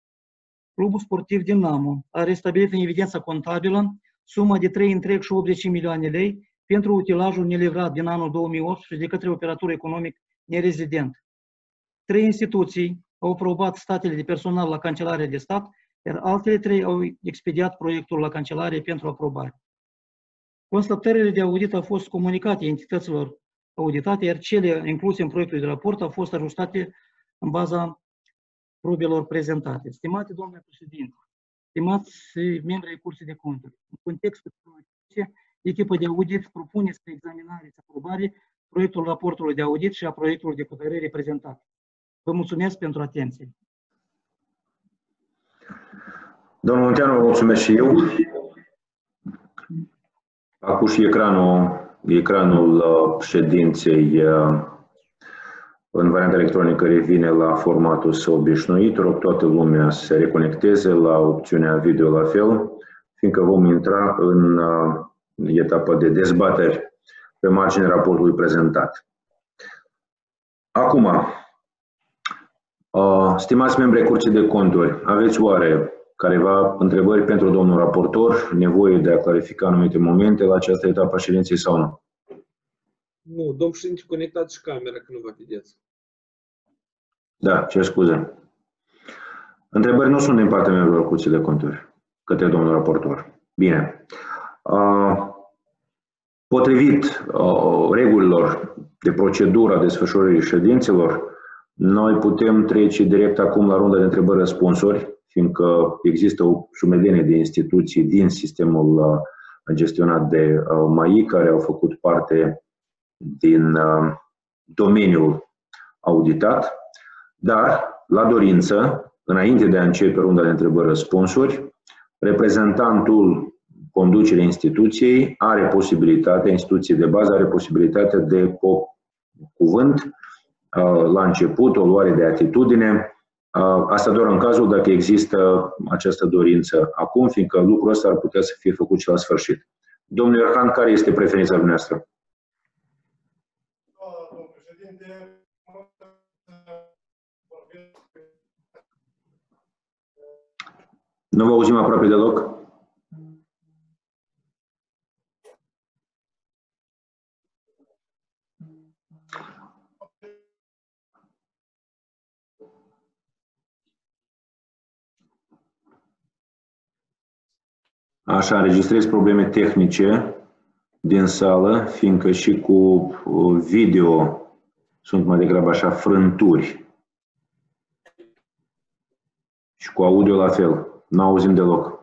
Clubul sportiv Dinamo a restabilit în evidența contabilă suma de trei virgulă optzeci milioane de lei pentru utilajul nelivrat din anul două mii optsprezece de către operatorul economic nerezident. Trei instituții au aprobat statele de personal la Cancelarea de Stat, iar altele trei au expediat proiectul la Cancelarie pentru aprobare. Constatările de audit au fost comunicate entităților auditate, iar cele incluse în proiectul de raport au fost ajustate în baza probelor prezentate. Stimate domnule președinte, stimați membri ai Curții de Conturi, în contextul de echipa de audit propune spre examinare și aprobare proiectul raportului de audit și a proiectului de hotărâre prezentat. Vă mulțumesc pentru atenție. Domnul Munteanu, vă mulțumesc și eu. Acum și ecranul, ecranul ședinței în varianta electronică revine la formatul său obișnuit. Rog toată lumea să se reconecteze la opțiunea video la fel, fiindcă vom intra în etapa de dezbateri pe marginea raportului prezentat. Acum, stimați membri ai Curții de Conturi, aveți oare careva întrebări pentru domnul raportor, nevoie de a clarifica anumite momente la această etapă a ședinței sau nu? Nu, domnul președinte, conectați și camera, că nu vă vedeți. Da, cer scuze. Întrebări nu sunt din partea membrilor Curții de Conturi către domnul raportor. Bine. Potrivit regulilor de procedură a desfășurării ședințelor, noi putem trece direct acum la runda de întrebări-răspunsuri, fiindcă există o sumedenie de instituții din sistemul gestionat de M A I care au făcut parte din domeniul auditat, dar, la dorință, înainte de a începe runda de întrebări-răspunsuri, reprezentantul conducerii instituției are posibilitatea, instituției de bază are posibilitatea de o cuvânt la început, o luare de atitudine, asta doar în cazul dacă există această dorință acum, fiindcă lucrul ăsta ar putea să fie făcut și la sfârșit. Domnul Ierhan, care este preferința dumneavoastră? Domnul președinte, nu vă auzim aproape deloc. Așa, înregistrez probleme tehnice din sală, fiindcă și cu video sunt mai degrabă așa frânturi. Și cu audio la fel. Nu auzim deloc.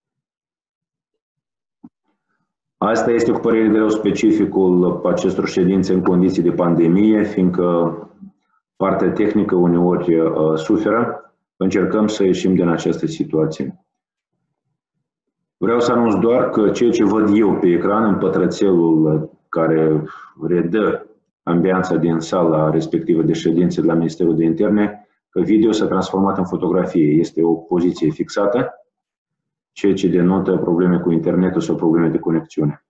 Asta este cu părere de rău specificul acestor ședințe în condiții de pandemie, fiindcă partea tehnică uneori uh, suferă. Încercăm să ieșim din această situație. Vreau să anunț doar că ceea ce văd eu pe ecran, în pătrățelul care redă ambianța din sala respectivă de ședințe de la Ministerul de Interne, că video s-a transformat în fotografie. Este o poziție fixată, ceea ce denotă probleme cu internetul sau probleme de conexiune.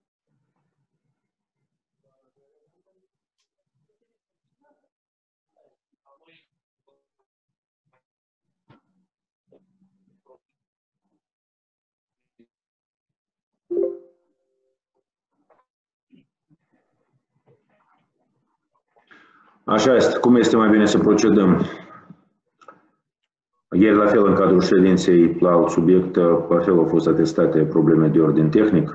Așa este. Cum este mai bine să procedăm? Ieri, la fel, în cadrul ședinței, la alt subiect, la fel au fost atestate probleme de ordin tehnic.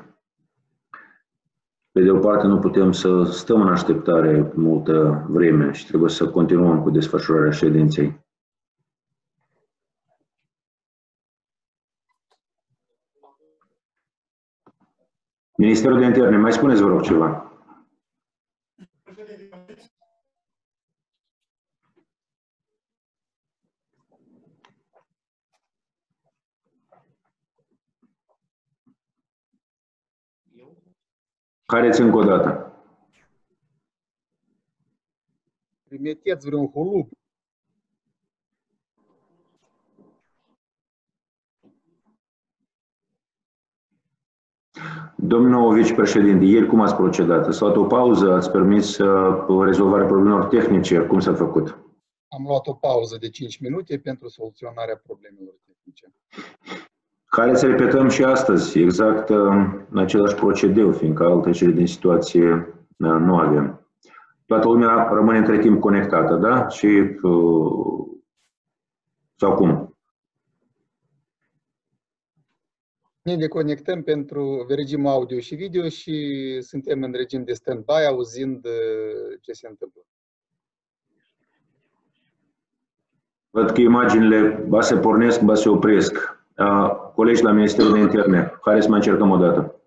Pe de o parte, nu putem să stăm în așteptare multă vreme și trebuie să continuăm cu desfășurarea ședinței. Ministerul de Interne, mai spuneți, vă rog, ceva. Haideți încă o dată. Trimiteți vreun holub. Domnul vicepreședinte, ieri cum ați procedat? Ați luat o pauză? Ați permis rezolvarea problemelor tehnice? Cum s-a făcut? Am luat o pauză de cinci minute pentru soluționarea problemelor tehnice. Haideți să repetăm și astăzi exact în același procedeu, fiindcă alte cele din situație nu avem. Toată lumea rămâne între timp conectată, da? Și, sau cum? Ne deconectăm pentru regimul audio și video și suntem în regim de stand-by, auzind ce se întâmplă. Văd că imaginile ba se pornesc, ba se opresc. Colegi la Ministerul de Interne, hai să mai încercăm o dată.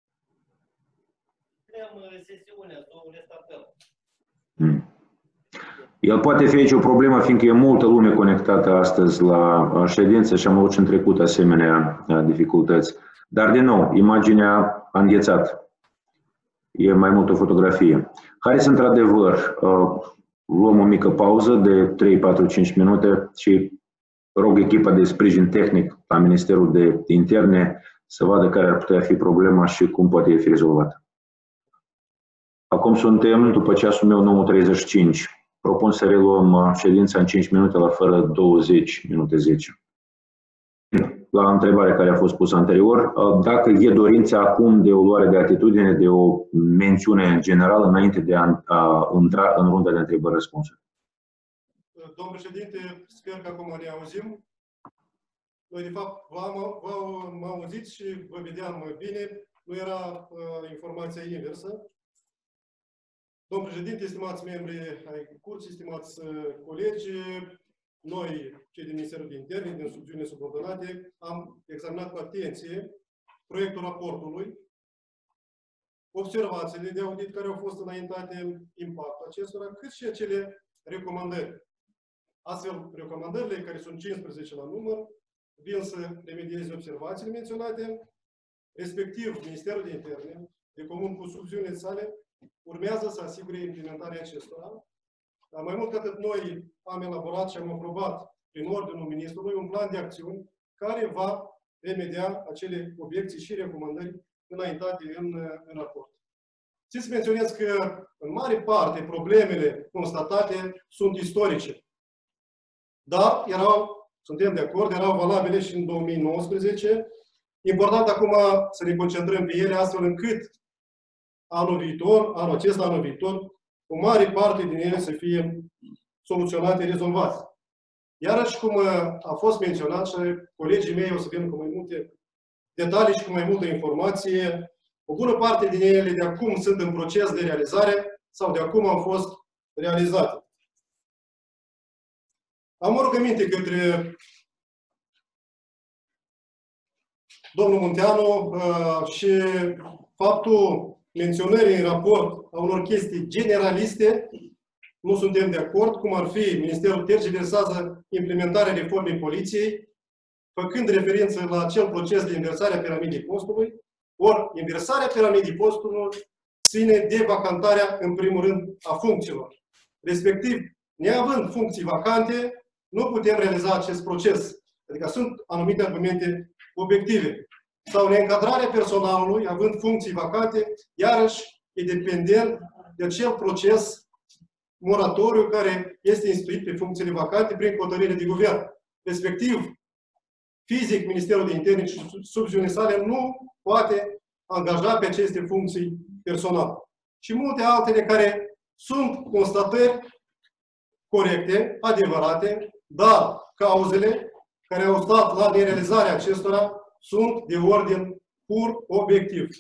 Hmm. El poate fi aici o problemă, fiindcă e multă lume conectată astăzi la ședință și am avut și în trecut asemenea dificultăți. Dar, din nou, imaginea a înghețat. E mai mult o fotografie. Haideți, într-adevăr, luăm o mică pauză de trei, patru, cinci minute și rog echipa de sprijin tehnic la Ministerul de Interne să vadă care ar putea fi problema și cum poate fi rezolvată. Acum suntem, după ceasul meu, nouă treizeci și cinci. Propun să reluăm ședința în cinci minute la fără douăzeci minute zece. La întrebarea care a fost pusă anterior, dacă e dorința acum de o luare de atitudine, de o mențiune generală înainte de a, a intra în runda de întrebări-răspunsuri. Domnul președinte, sper că acum ne auzim. Noi, de fapt, v-am auzit și vă vedeam bine. Nu era uh, informația inversă. Domnul președinte, stimați membri ai curții, stimați uh, colegi, noi, cei din Ministerul de Interne, din subziune subordonate, am examinat cu atenție proiectul raportului, observațiile de audit care au fost înaintate, impactul acestora, cât și acele recomandări. Astfel, recomandările, care sunt cincisprezece la număr, vin să remedieze observațiile menționate, respectiv Ministerul de Interne, de comun cu subziunile sale, urmează să asigure implementarea acestora. Dar mai mult decât noi am elaborat și am aprobat prin ordinul Ministrului un plan de acțiuni care va remedia acele obiecții și recomandări înaintate în, în raport. Țin să menționez că, în mare parte, problemele constatate sunt istorice. Dar erau, suntem de acord, erau valabile și în două mii nouăsprezece. Important acum să ne concentrăm pe ele, astfel încât anul viitor, anul acesta, anul viitor, o mare parte din ele să fie soluționate, rezolvate. Iarăși, cum a fost menționat și colegii mei o să vină cu mai multe detalii și cu mai multă informație, o bună parte din ele de acum sunt în proces de realizare sau de acum au fost realizate. Am o rugăminte către domnul Munteanu și faptul menționării în raport a unor chestii generaliste, nu suntem de acord, cum ar fi Ministerul tergiversează implementarea reformei poliției, făcând referință la acel proces de inversare a piramidei postului, ori inversarea piramidei postului ține de vacantarea, în primul rând, a funcțiilor. Respectiv, neavând funcții vacante, nu putem realiza acest proces. Adică sunt anumite argumente obiective. Sau neîncadrarea personalului, având funcții vacante, iarăși e dependent de acel proces moratoriu care este instituit pe funcțiile vacante prin hotărâre de guvern. Respectiv, fizic, Ministerul de Interne și subziunile sale nu poate angaja pe aceste funcții personale. Și multe altele care sunt constatări corecte, adevărate, dar cauzele care au stat la nerealizarea acestora sunt de ordin pur obiectiv.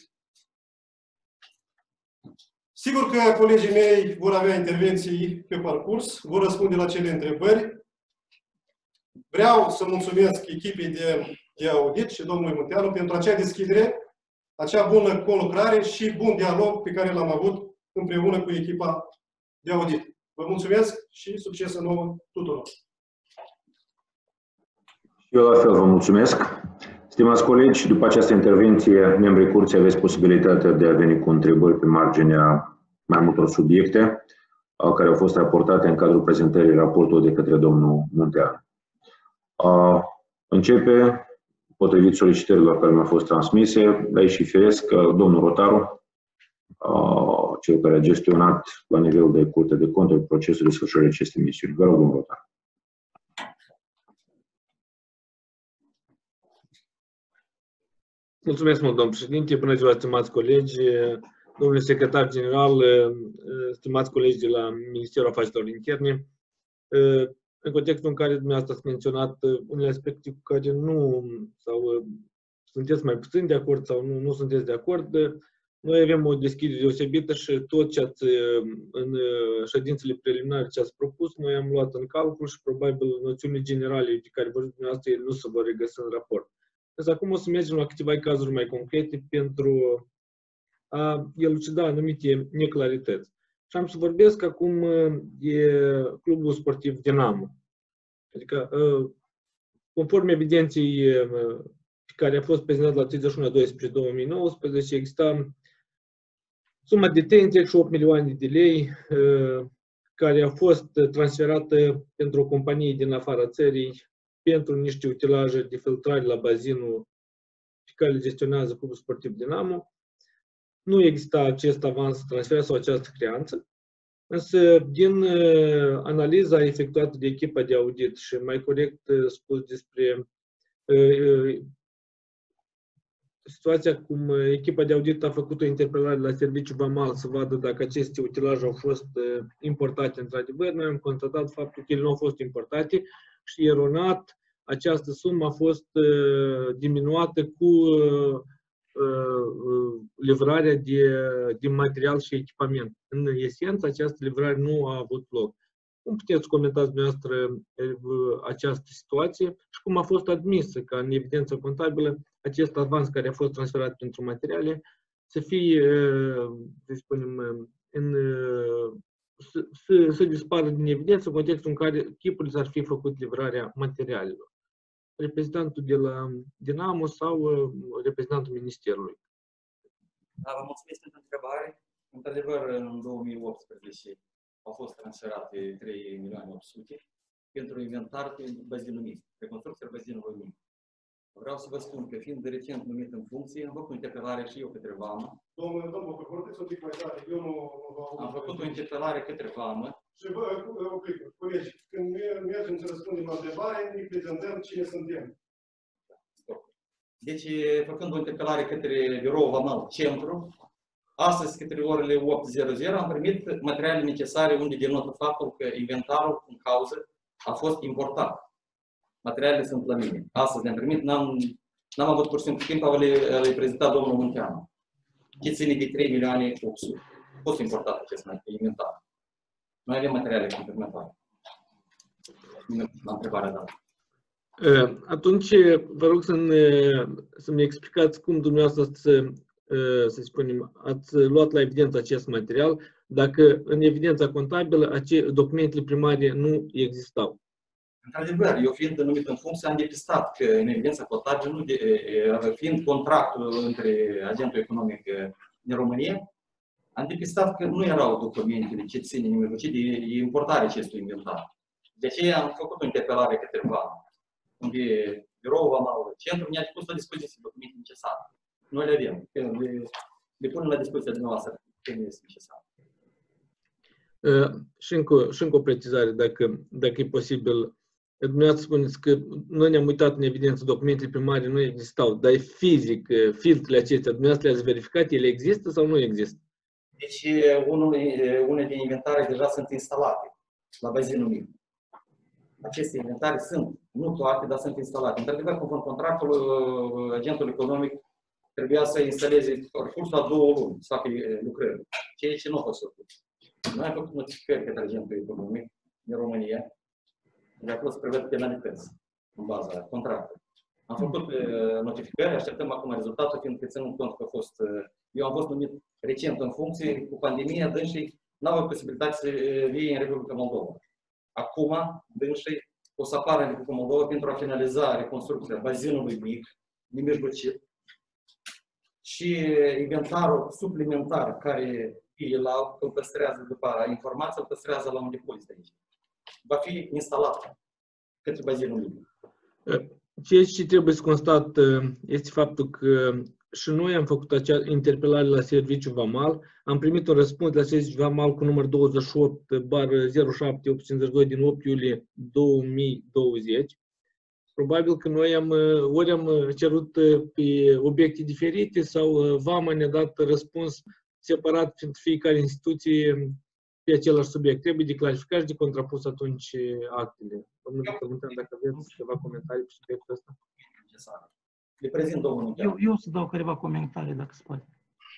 Sigur că colegii mei vor avea intervenții pe parcurs, vor răspunde la cele întrebări. Vreau să mulțumesc echipei de, de audit și domnului Munteanu pentru acea deschidere, acea bună conlucrare și bun dialog pe care l-am avut împreună cu echipa de audit. Vă mulțumesc și succes nouă tuturor! Eu la fel vă mulțumesc. Stimați colegi, după această intervenție, membrii curții aveți posibilitatea de a veni cu întrebări pe marginea mai multor subiecte care au fost raportate în cadrul prezentării raportului de către domnul Munteanu. Începe, potrivit solicitărilor care mi-au fost transmise, aici și firesc domnul Rotaru, cel care a gestionat la nivel de Curte de Conturi procesul de desfășurării acestei misiuni. Vă rog, domnul Rotaru. Mulțumesc mult, domnul președinte. Bună ziua, stimați colegi, domnule secretar general, stimați colegi de la Ministerul Afacerilor Interne. În contextul în care dumneavoastră ați menționat unele aspecte cu care nu, sau sunteți mai puțin de acord sau nu, nu sunteți de acord, noi avem o deschidere deosebită și tot ce ați, în ședințele preliminare ce ați propus, noi am luat în calcul și probabil noțiunile generale de care vorbiți dumneavoastră nu se vor regăsi în raport. Însă acum o să mergem la câteva cazuri mai concrete pentru a elucida anumite neclarități. Și am să vorbesc acum de Clubul Sportiv Dinamo. Adică, conform evidenței pe care a fost prezentat la treizeci și unu a doisprezece două mii nouăsprezece, exista suma de trei virgulă opt milioane de lei care a fost transferată pentru o companie din afara țării pentru niște utilaje de filtrare la bazinul pe care le gestionează Clubul Sportiv Dinamo. Nu exista acest avans transfer sau această creanță, însă din analiza efectuată de echipa de audit și mai corect spus despre situația cum echipa de audit a făcut o interpelare la serviciul vamal să vadă dacă aceste utilaje au fost importate într-adevăr, noi am constatat faptul că ele nu au fost importate și eronat această sumă a fost diminuată cu livrarea de, de material și echipament. În esență, această livrare nu a avut loc. Cum puteți comenta dumneavoastră această situație și cum a fost admisă ca în evidență contabilă acest avans care a fost transferat pentru materiale să fie, să spunem, în, să, să, să dispară din evidență în contextul în care chipurile s-ar fi făcut livrarea materialelor? Reprezentantul de la Dinamo sau reprezentantul Ministerului? Da, vă mulțumesc pentru întrebare. Într-adevăr, în două mii optsprezece au fost transferate trei milioane opt sute pentru inventar pe bazinul mic, reconstrucția bazinului mic. Vreau să vă spun că, fiind de recent numit în funcție, am făcut o interpelare și eu către Vamă. Domnule, domnule, vorbiți un pic mai tare, eu nu vă aud. Am făcut o interpelare către Vamă. Și vă, un pic, colegi, când mergem să răspundem la întrebare, ne prezentăm cine suntem. Deci, făcând o interpelare către biroul Vamal Centru, astăzi, către orele opt am primit materialele necesare unde denotă faptul că inventarul în cauză a fost importat. Materialele sunt la mine. Astăzi le-am primit, n-am avut pur și simplu timp, le-a prezentat domnul Munteanu. Ce ține de trei milioane opt sute. A fost importat acest inventar. Noi avem materiale complementare. La întrebarea dată. Atunci, vă rog să-mi să explicați cum dumneavoastră să, să spunem, ați luat la evidență acest material, dacă în evidența contabilă documentele primare nu existau. Într-adevăr, eu fiind numit în funcție, am depistat că în evidența contabilă, nu de, fiind contractul între agentul economic din România, am depistat că nu erau documentele ce ține nimic, ci de importare acestui inventar. De aceea am făcut o interpelare către Vamă, unde biroul Vamal Centru ne-a pus la dispoziție documente necesare. Noi le avem, le, le punem la dispoziția dumneavoastră când este necesar. Uh, și, încă, și încă o precizare, dacă, dacă e posibil. Dumneavoastră spuneți că noi ne-am uitat în evidență, documentele primare nu existau, dar fizic, filtrele acestea, dumneavoastră le-ați verificat, ele există sau nu există? Deci, unul, unele din inventare deja sunt instalate la bazinul mic. Aceste inventare sunt, nu toate, dar sunt instalate. Într-adevăr, conform contractul, agentul economic trebuia să instaleze parcursul la două luni, să facă lucrări, ceea ce nu a fost făcut. Noi am făcut notificări către agentul economic din România, de acolo se prevăd penalități în baza contractului. Am făcut notificări, așteptăm acum rezultatul, fiindcă ținând cont că a fost, eu am fost numit recent în funcție, cu pandemia, dânsii n-au avut posibilitate să vie în Republica Moldova. Acum, dânsii o să apară în Republica Moldova pentru a finaliza reconstrucția bazinului mic, nemijlocit, și inventarul suplimentar care îl păstrează după informația, îl păstrează la un depozit aici. Va fi instalat către bazinul mic. Ceea ce trebuie să constat este faptul că și noi am făcut acea interpelare la Serviciul Vamal, am primit un răspuns la Serviciul Vamal cu număr douăzeci și opt bară zero șapte opt cincizeci și doi din opt iulie două mii douăzeci. Probabil că noi am, ori am cerut pe obiecte diferite sau Vama ne-a dat răspuns separat pentru fiecare instituție pe același subiect. Trebuie de clarificat și de contrapus atunci actele. Domnule Munteanu, dacă aveți ceva comentarii pe subiectul ăsta. Le prezint, domnul Munteanu. Eu, eu să dau câteva comentarii, dacă se poate.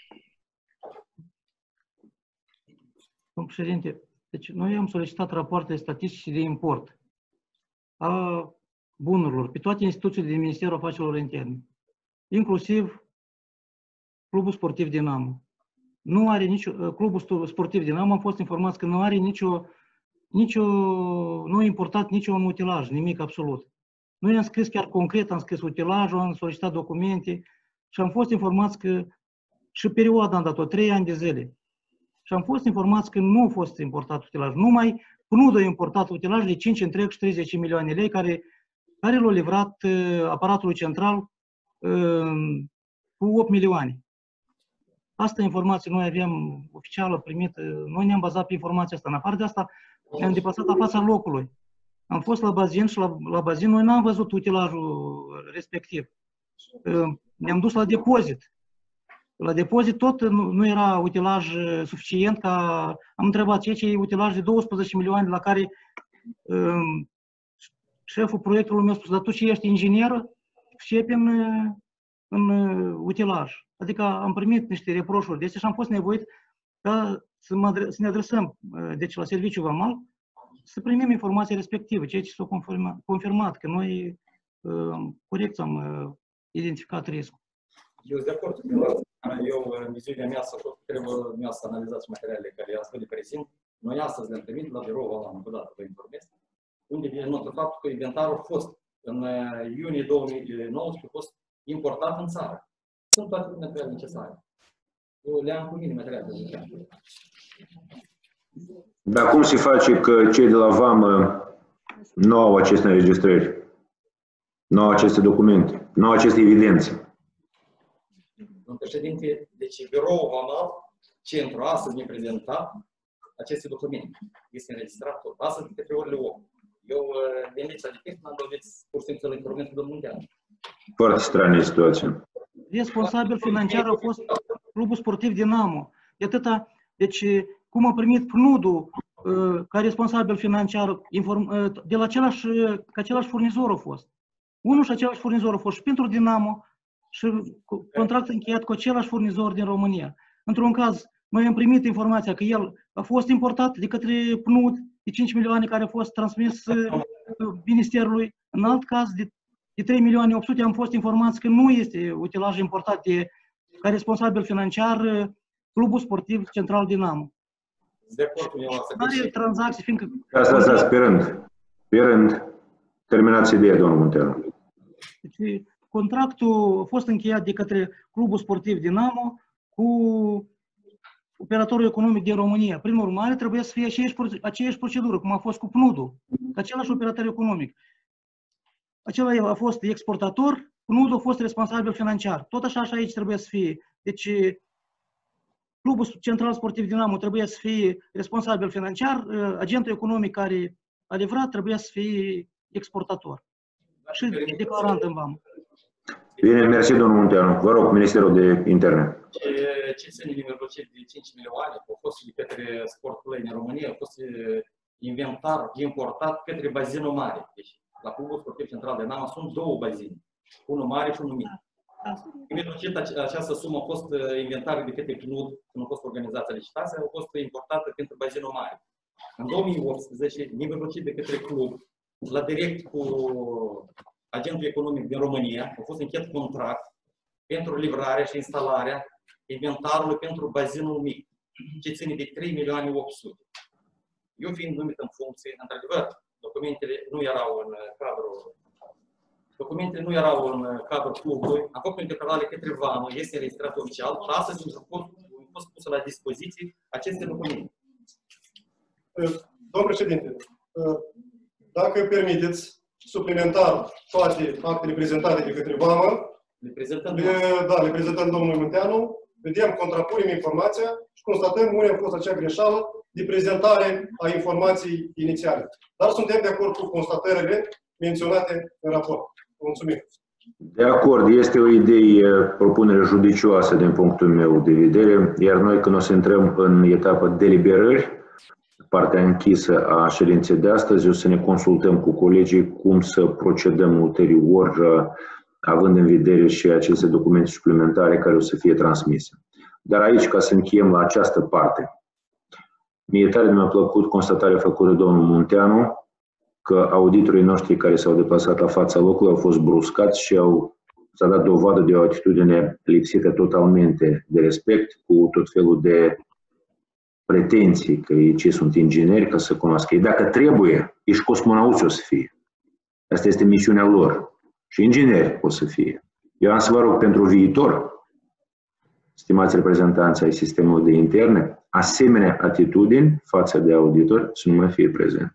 Domnul președinte, deci noi am solicitat rapoarte statistice de import a bunurilor pe toate instituțiile din Ministerul Afacerilor Interne, inclusiv Clubul Sportiv Dinamo. Nu are nicio, Clubul Sportiv Dinamo, am fost informați că nu are nicio, nicio, nu a importat niciun utilaj, nimic absolut. Noi am scris chiar concret, am scris utilajul, am solicitat documente și am fost informați că și perioada am dat-o, trei ani de zile. Și am fost informați că nu a fost importat utilaj. Numai Pnudă a importat utilaj de cinci întreg și treizeci milioane lei care, care l-a livrat uh, aparatului central uh, cu opt milioane. Asta informație noi avem oficială primită, noi ne-am bazat pe informația asta. În afară de asta, ne-am deplasat la fața locului. Am fost la bazin și la, la bazin noi n-am văzut utilajul respectiv. Ne-am dus la depozit. La depozit tot nu, nu era utilaj suficient ca... Am întrebat ce e utilaj de douăsprezece milioane la care um, șeful proiectului mi-a spus, dar tu ce ești inginer, șepi în, în utilaj. Adică am primit niște reproșuri de astea și am fost nevoit ca să, mă, să ne adresăm deci, la Serviciul Vamal să primim informația respectivă, ceea ce s-a confirmat, confirmat, că noi uh, corect am uh, identificat riscul. Eu sunt de acord. Eu, în viziunea mea, să trebuie mea să analizați materialele care astfel de prezint. Noi astăzi le-am primit la birou, am încă o dată vă informez, unde denotă faptul că inventarul a fost în iunie două mii nouăsprezece a fost importat în țară. Sunt toate materialele necesare. Eu le-am cu mine materialele. Dar cum se face că cei de la VAMă nu au aceste înregistrări, nu au aceste documente, nu au aceste evidențe? Domnul președinte, deci biroul VAMAL, centru, astăzi mi-a prezentat aceste documente. Este înregistrat tot. Astăzi de către orele opt. Eu, de mici, adică, n-am dovedit pur și simplu să-l informez pe domnul Munteanu. Foarte stranie situație. Responsabil financiar a fost Clubul Sportiv Dinamo. De atâta, deci, cum a primit P N U D-ul ca responsabil financiar, de la același, ca același furnizor a fost. Unul și același furnizor a fost și pentru Dinamo și contractul încheiat cu același furnizor din România. Într-un caz, noi am primit informația că el a fost importat de către P N U D de cinci milioane care a fost transmis Ministerului. În alt caz, de, de trei milioane opt sute am fost informați că nu este utilaj importat de, ca responsabil financiar Clubul Sportiv Central Dinamo. De acord cu eu asta. Are tranzacții, fiindcă... Asta, asta, sperând. Sperând. Terminați ideea, domnul Munteanu. Deci, contractul a fost încheiat de către Clubul Sportiv Dinamo cu operatorul economic din România. Prin urmare, trebuie să fie aceeași, aceeași procedură, cum a fost cu P N U D-ul, același operator economic. Acela a fost exportator, P N U D-ul a fost responsabil financiar. Tot așa și aici trebuie să fie. Deci, Clubul Central Sportiv Dinamo trebuie să fie responsabil financiar, agentul economic care a livrat trebuie să fie exportator și declarant în vamă. Bine, mersi, domnul Munteanu. Vă rog, Ministerul de Interne. Ce sunt nemerociri de cinci milioane au fost de către Sport Play în România, au fost inventar importat către bazinul mare. Deci, la Clubul Sportiv Central de Dinamo sunt două bazine, unul mare și unul mic. Nemerocit, această sumă a fost inventare de către P N U D, când a fost organizația licitația, a fost importată pentru bazinul mare. În două mii optsprezece, nemerocit de către club, la direct cu agentul economic din România, a fost încheiat contract pentru livrarea și instalarea inventarului pentru bazinul mic, ce ține de trei milioane opt sute. Eu fiind numit în funcție, într-adevăr, documentele nu erau în cadrul documentele nu erau în cadrul clubului, am făcut o interpelare către VAMă, este înregistrat oficial și astăzi mi-au fost, fost puse la dispoziție aceste documente. Domnul președinte, dacă permiteți, suplimentar toate actele prezentate de către VAMă, le prezentăm, le, da, le prezentăm domnului Munteanu, vedem, contrapunem informația și constatăm unde a fost acea greșeală de prezentare a informației inițiale. Dar suntem de acord cu constatările menționate în raport. Mulțumim. De acord, este o idee, propunere judicioasă din punctul meu de vedere, iar noi când o să intrăm în etapă deliberări, partea închisă a ședinței de astăzi, o să ne consultăm cu colegii cum să procedăm ulterior, având în vedere și aceste documente suplimentare care o să fie transmise. Dar aici, ca să încheiem la această parte, mie tare mi-a plăcut constatarea făcută de domnul Munteanu, că auditorii noștri care s-au deplasat la fața locului au fost bruscați și au, s-a dat dovadă de o atitudine lipsită totalmente de respect, cu tot felul de pretenții că ei ce sunt ingineri ca să cunoască. Ei, dacă trebuie, ești cosmonauți o să fie. Asta este misiunea lor. Și ingineri o să fie. Eu am să vă rog pentru viitor, stimați reprezentanți ai sistemului de interne, asemenea atitudini față de auditori să nu mai fie prezent.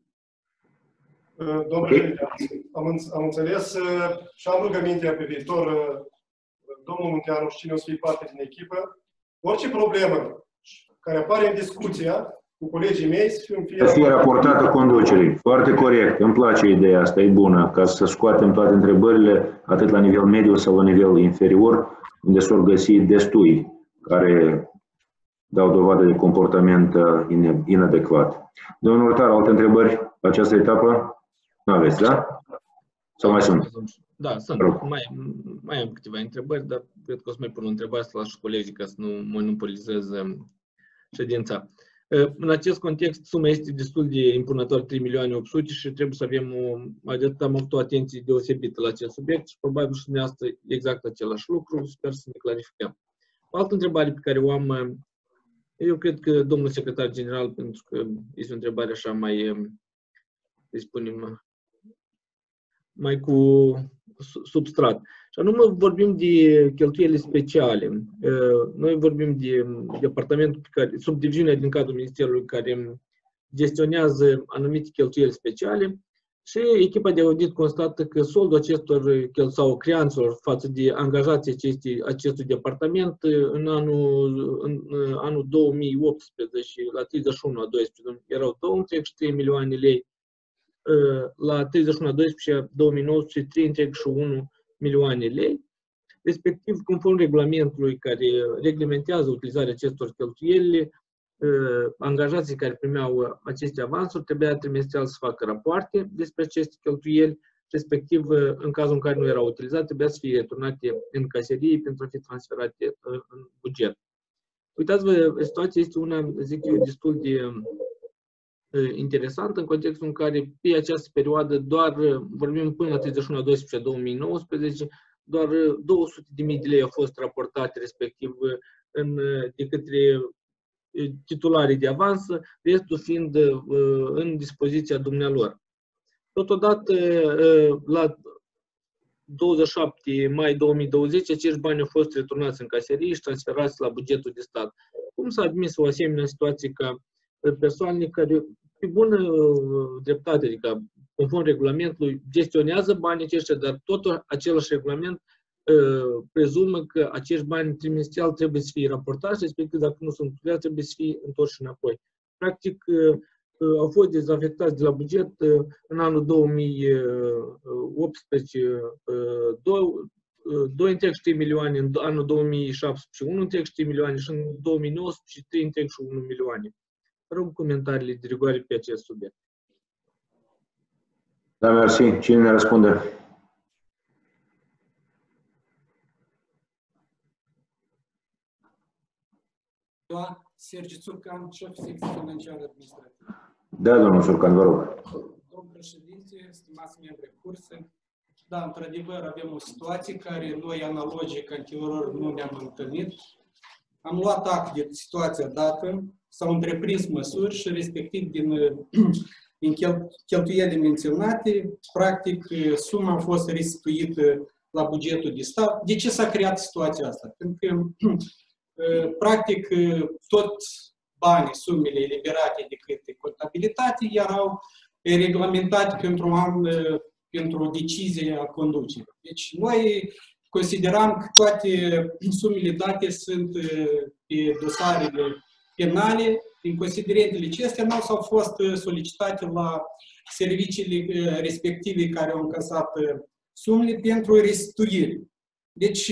Domnul președinte, am, am înțeles și am rugămintea pe viitor, domnul Munteanu și cine o să fie parte din echipă, orice problemă care apare în discuția cu colegii mei să fie, să fie raportată conducerii. Foarte corect. Îmi place ideea asta, e bună, ca să scoatem toate întrebările, atât la nivel mediu sau la nivel inferior, unde s-or găsi destui care dau dovadă de comportament inadecvat. Domnul Urtar, alte întrebări la această etapă? Nu aveți, da? Sau mai sunt? Da, sunt. Mai, mai am câteva întrebări, dar cred că o să mai pun o întrebare să las și colegii ca să nu monopolizez ședința. În acest context, suma este destul de impunătoare, trei milioane opt sute, și trebuie să avem o, am avut o atenție deosebită la acest subiect și probabil și dumneavoastră exact același lucru. Sper să ne clarificăm. O altă întrebare pe care o am, eu cred că domnul secretar general, pentru că este o întrebare așa mai, să spunem, mai cu substrat. Și anume vorbim de cheltuieli speciale. Noi vorbim de departamentul pe care, subdiviziunea din cadrul Ministerului care gestionează anumite cheltuieli speciale și echipa de audit constată că soldul acestor sau creanțelor față de angajații acestui, acestui departament în anul, în anul două mii optsprezece, la treizeci și unu a doisprezece, erau două virgulă trei milioane lei, la treizeci și unu a doisprezece două mii nouăsprezece trei virgulă unu milioane lei, respectiv, conform regulamentului care reglementează utilizarea acestor cheltuieli, angajații care primeau aceste avansuri trebuia trimestrial să facă rapoarte despre aceste cheltuieli, respectiv, în cazul în care nu erau utilizate, trebuia să fie returnate în caserie pentru a fi transferate în buget. Uitați-vă, situația este una, zic eu, destul de interesant în contextul în care pe această perioadă doar, vorbim până la treizeci și unu a doisprezece două mii nouăsprezece, doar două sute de mii de lei au fost raportate respectiv în, de către titularii de avans, restul fiind în dispoziția dumnealor. Totodată, la douăzeci și șapte mai două mii douăzeci, acești bani au fost returnați în caserie și transferați la bugetul de stat. Cum s-a admis o asemenea situație ca persoane care, pe bună dreptate, adică conform regulamentului, gestionează banii aceștia, dar tot același regulament uh, prezumă că acești bani trimestrial trebuie să fie raportați, respectiv dacă nu sunt utilizați, trebuie să fie întorși înapoi. Practic, uh, uh, au fost dezafectați de la buget uh, în anul două mii optsprezece uh, doi virgulă trei milioane, în anul două mii șaptesprezece unu virgulă trei milioane și în două mii nouăsprezece trei virgulă unu milioane. Rog comentariile de rigoare pe acest subiect. Da, mersi. Cine ne răspunde? Da, Sergiu Țurcan, șef secție financiară administrativă. Da, domnul Țurcan, vă rog. Domnul președinte, stimați membri ai cursului, da, într-adevăr avem o situație care noi, analogic, anterior nu ne-am întâlnit. Am luat act de situația dată, s-au întreprins măsuri și respectiv din, din cheltuielile menționate, practic suma a fost restituită la bugetul de stat. De ce s-a creat situația asta? Pentru că practic tot banii, sumele eliberate de către contabilitate erau reglementate pentru, an, pentru o decizie a conducerii. Deci noi consideram că toate sumele date sunt pe dosarele penale, în considerentele acestea nu s-au fost solicitate la serviciile respective care au încasat sumele pentru restituire. Deci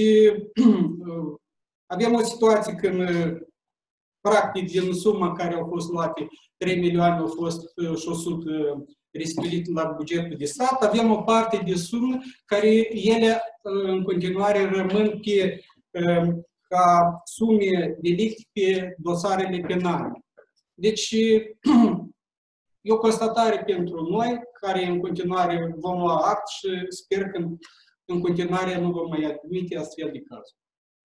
avem o situație când practic din suma care au fost luate trei milioane au fost și o sută restituite la bugetul de stat, avem o parte de sumă care ele în continuare rămân pe, ca sume delicte pe dosarele penale. Deci, e o constatare pentru noi, care în continuare vom lua act și sper că în continuare nu vom mai admite astfel de cazuri.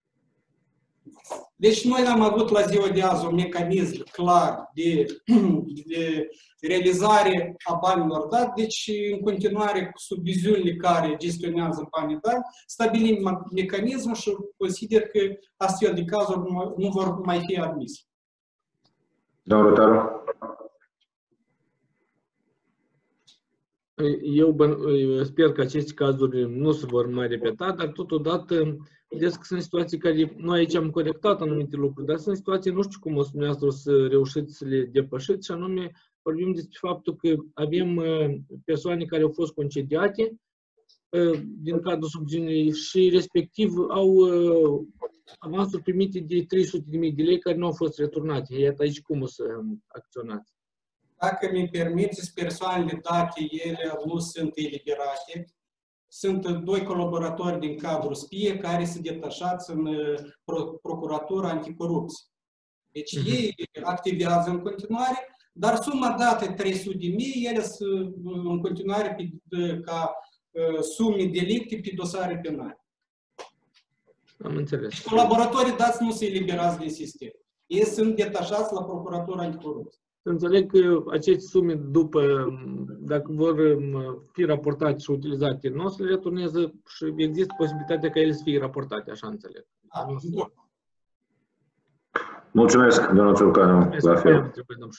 Deci noi am avut la ziua de azi un mecanism clar de, de realizare a banilor dați, deci în continuare cu subdiviziunile care gestionează banii dați, stabilim mecanismul și consider că astfel de cazuri nu vor mai fi admise. Domnul Rotaru? Eu sper că aceste cazuri nu se vor mai repeta, dar totodată vedeți că sunt situații care noi aici am corectat anumite lucruri, dar sunt situații, nu știu cum o să dumneavoastră o să reușiți să le depășiți, și anume vorbim despre faptul că avem persoane care au fost concediate din cadrul subdiviziunii și respectiv au avansuri primite de trei sute de mii de lei care nu au fost returnate. Iată aici cum o să acționați. Dacă mi permiteți, persoanele date, ele nu sunt eliberate. Sunt doi colaboratori din cadrul S P I E care se detașați în Procuratura Anticorupție. Deci ei activează în continuare, dar suma dată trei sute de mii, ele sunt în continuare pe, ca sume delicte pe dosare penale. Am înțeles. Și colaboratorii dați nu se eliberați din sistem. Ei sunt detașați la Procuratura Anticorupție. Înțeleg că aceste sume, după, dacă vor fi raportate și utilizate, nu o să le returneze și există posibilitatea ca ele să fie raportate, așa înțeleg. Da, bun. Mulțumesc, domnul Țurcanu. La fel.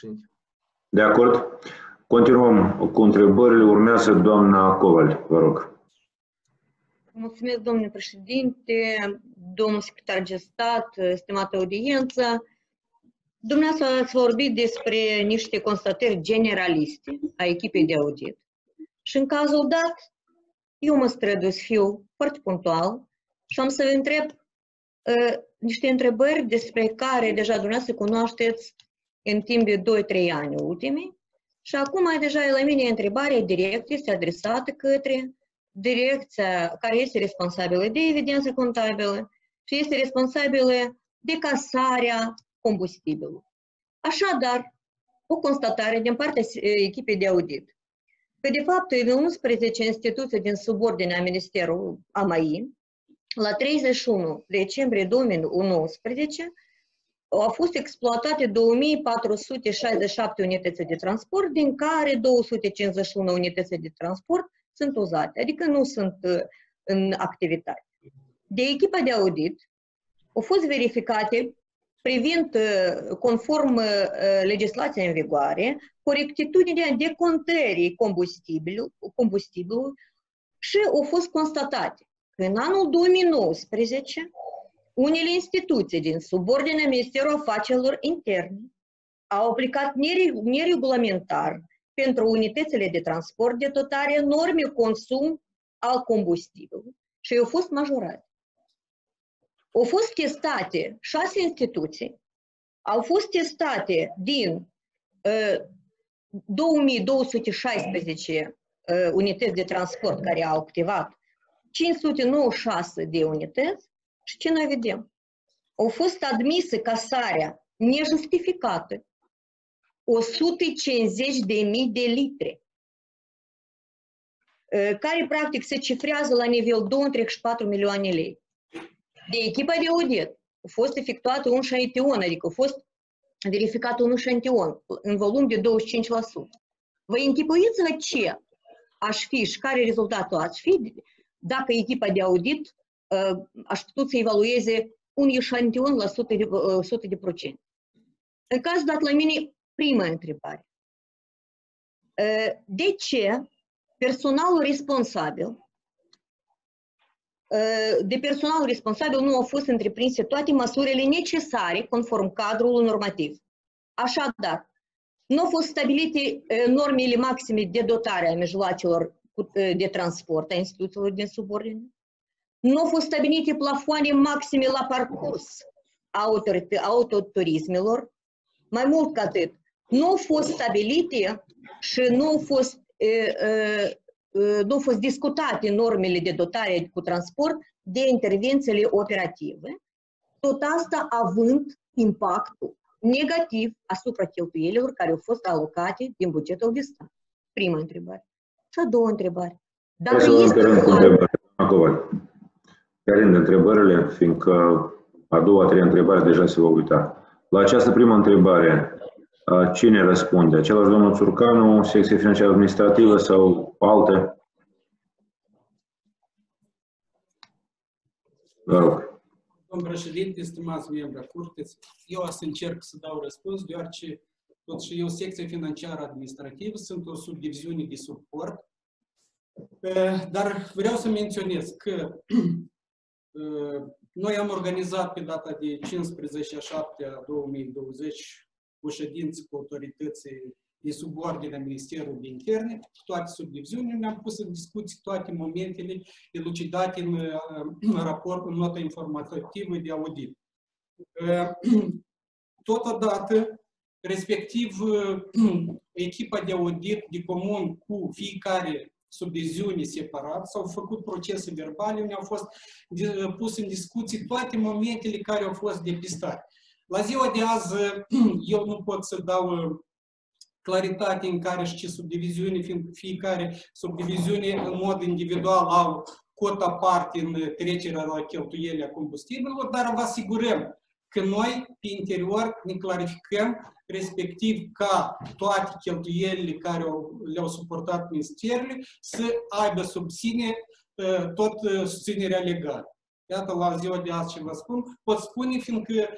De acord. Continuăm cu întrebările. Urmează doamna Coval. Vă rog. Mulțumesc, domnule președinte, domnul secretar de stat, stimată audiență. Dumneavoastră ați vorbit despre niște constatări generaliste a echipei de audit. Și în cazul dat, eu mă strădui să fiu foarte punctual și am să vă întreb uh, niște întrebări despre care deja dumneavoastră cunoașteți în timp de doi trei ani ultimii. Și acum deja la mine întrebarea direct este adresată către direcția care este responsabilă de evidență contabilă și este responsabilă de casarea combustibilului. Așadar, o constatare din partea echipei de audit că, de fapt, în unsprezece instituții din subordinea Ministerului A M I, la treizeci și unu decembrie două mii nouăsprezece, au fost exploatate două mii patru sute șaizeci și șapte unități de transport, din care două sute cincizeci și unu unități de transport sunt uzate, adică nu sunt în activitate. De echipa de audit au fost verificate privind, conform legislației în vigoare, corectitudinea decontării combustibilului, combustibilului și au fost constatate că în anul două mii nouăsprezece unele instituții din subordinea Ministerului Afacerilor Interne au aplicat neregulamentar pentru unitățile de transport de dotare norme consum al combustibilului și au fost majorate. Au fost testate șase instituții, au fost testate din uh, două mii două sute șaisprezece uh, unități de transport care au activat cinci sute nouăzeci și șase de unități și ce noi vedem? Au fost admise casarea nejustificată o sută cincizeci de mii de litri, uh, care practic se cifrează la nivel două virgulă treizeci și patru milioane lei. De echipa de audit a fost efectuat un șantion, adică a fost verificat un șantion în volum de douăzeci și cinci la sută. Vă închipuiți-vă ce aș fi și care rezultatul ați fi dacă echipa de audit uh, aș putut să evalueze un eșantion la o sută de procent. În cazul dat la mine, prima întrebare. Uh, de ce personalul responsabil de personal responsabil nu au fost întreprinse toate măsurile necesare conform cadrului normativ. Așadar, nu au fost stabilite normele maxime de dotare a mijloacelor de transport a instituțiilor din subordine, nu au fost stabilite plafoane maxime la parcurs a autoturismelor, mai mult ca atât, nu au fost stabilite și nu au fost nu au fost discutate normele de dotare cu transport de intervențiile operative, tot asta având impactul negativ asupra cheltuielilor care au fost alocate din bugetul de stat. Prima întrebare. Și a doua întrebare. Dacă să este rând cu întrebările. Pe rând întrebările, fiindcă a doua, a treia întrebare deja se va uita. La această primă întrebare, cine răspunde? Același domnul Țurcanu, secție financiară administrativă sau alte? Vă rog. Domnul președinte, stimați membri ai Curții, eu o să încerc să dau răspuns, deoarece tot și eu, secție financiară administrativă, sunt o subdiviziune de suport, dar vreau să menționez că noi am organizat pe data de cincisprezece a șaptea două mii douăzeci o ședință cu autorității de subordinea Ministerului de Interne, toate subdiviziunile, ne-am pus în discuții toate momentele elucidate în, în raport, în nota informativă de audit. Totodată, respectiv, echipa de audit de comun cu fiecare subdiviziune separat, s-au făcut procese verbale unde au fost pus în discuții toate momentele care au fost depistate. La ziua de azi, eu nu pot să dau claritate în care și ce subdiviziune, fiindcă fiecare subdiviziune în mod individual au cota parte în trecerea la cheltuielile combustibililor, dar vă asigurăm că noi, pe interior, ne clarificăm, respectiv ca toate cheltuielile care le-au suportat ministerele să aibă sub sine tot susținerea legală. Iată, la ziua de azi ce vă spun, pot spune, fiindcă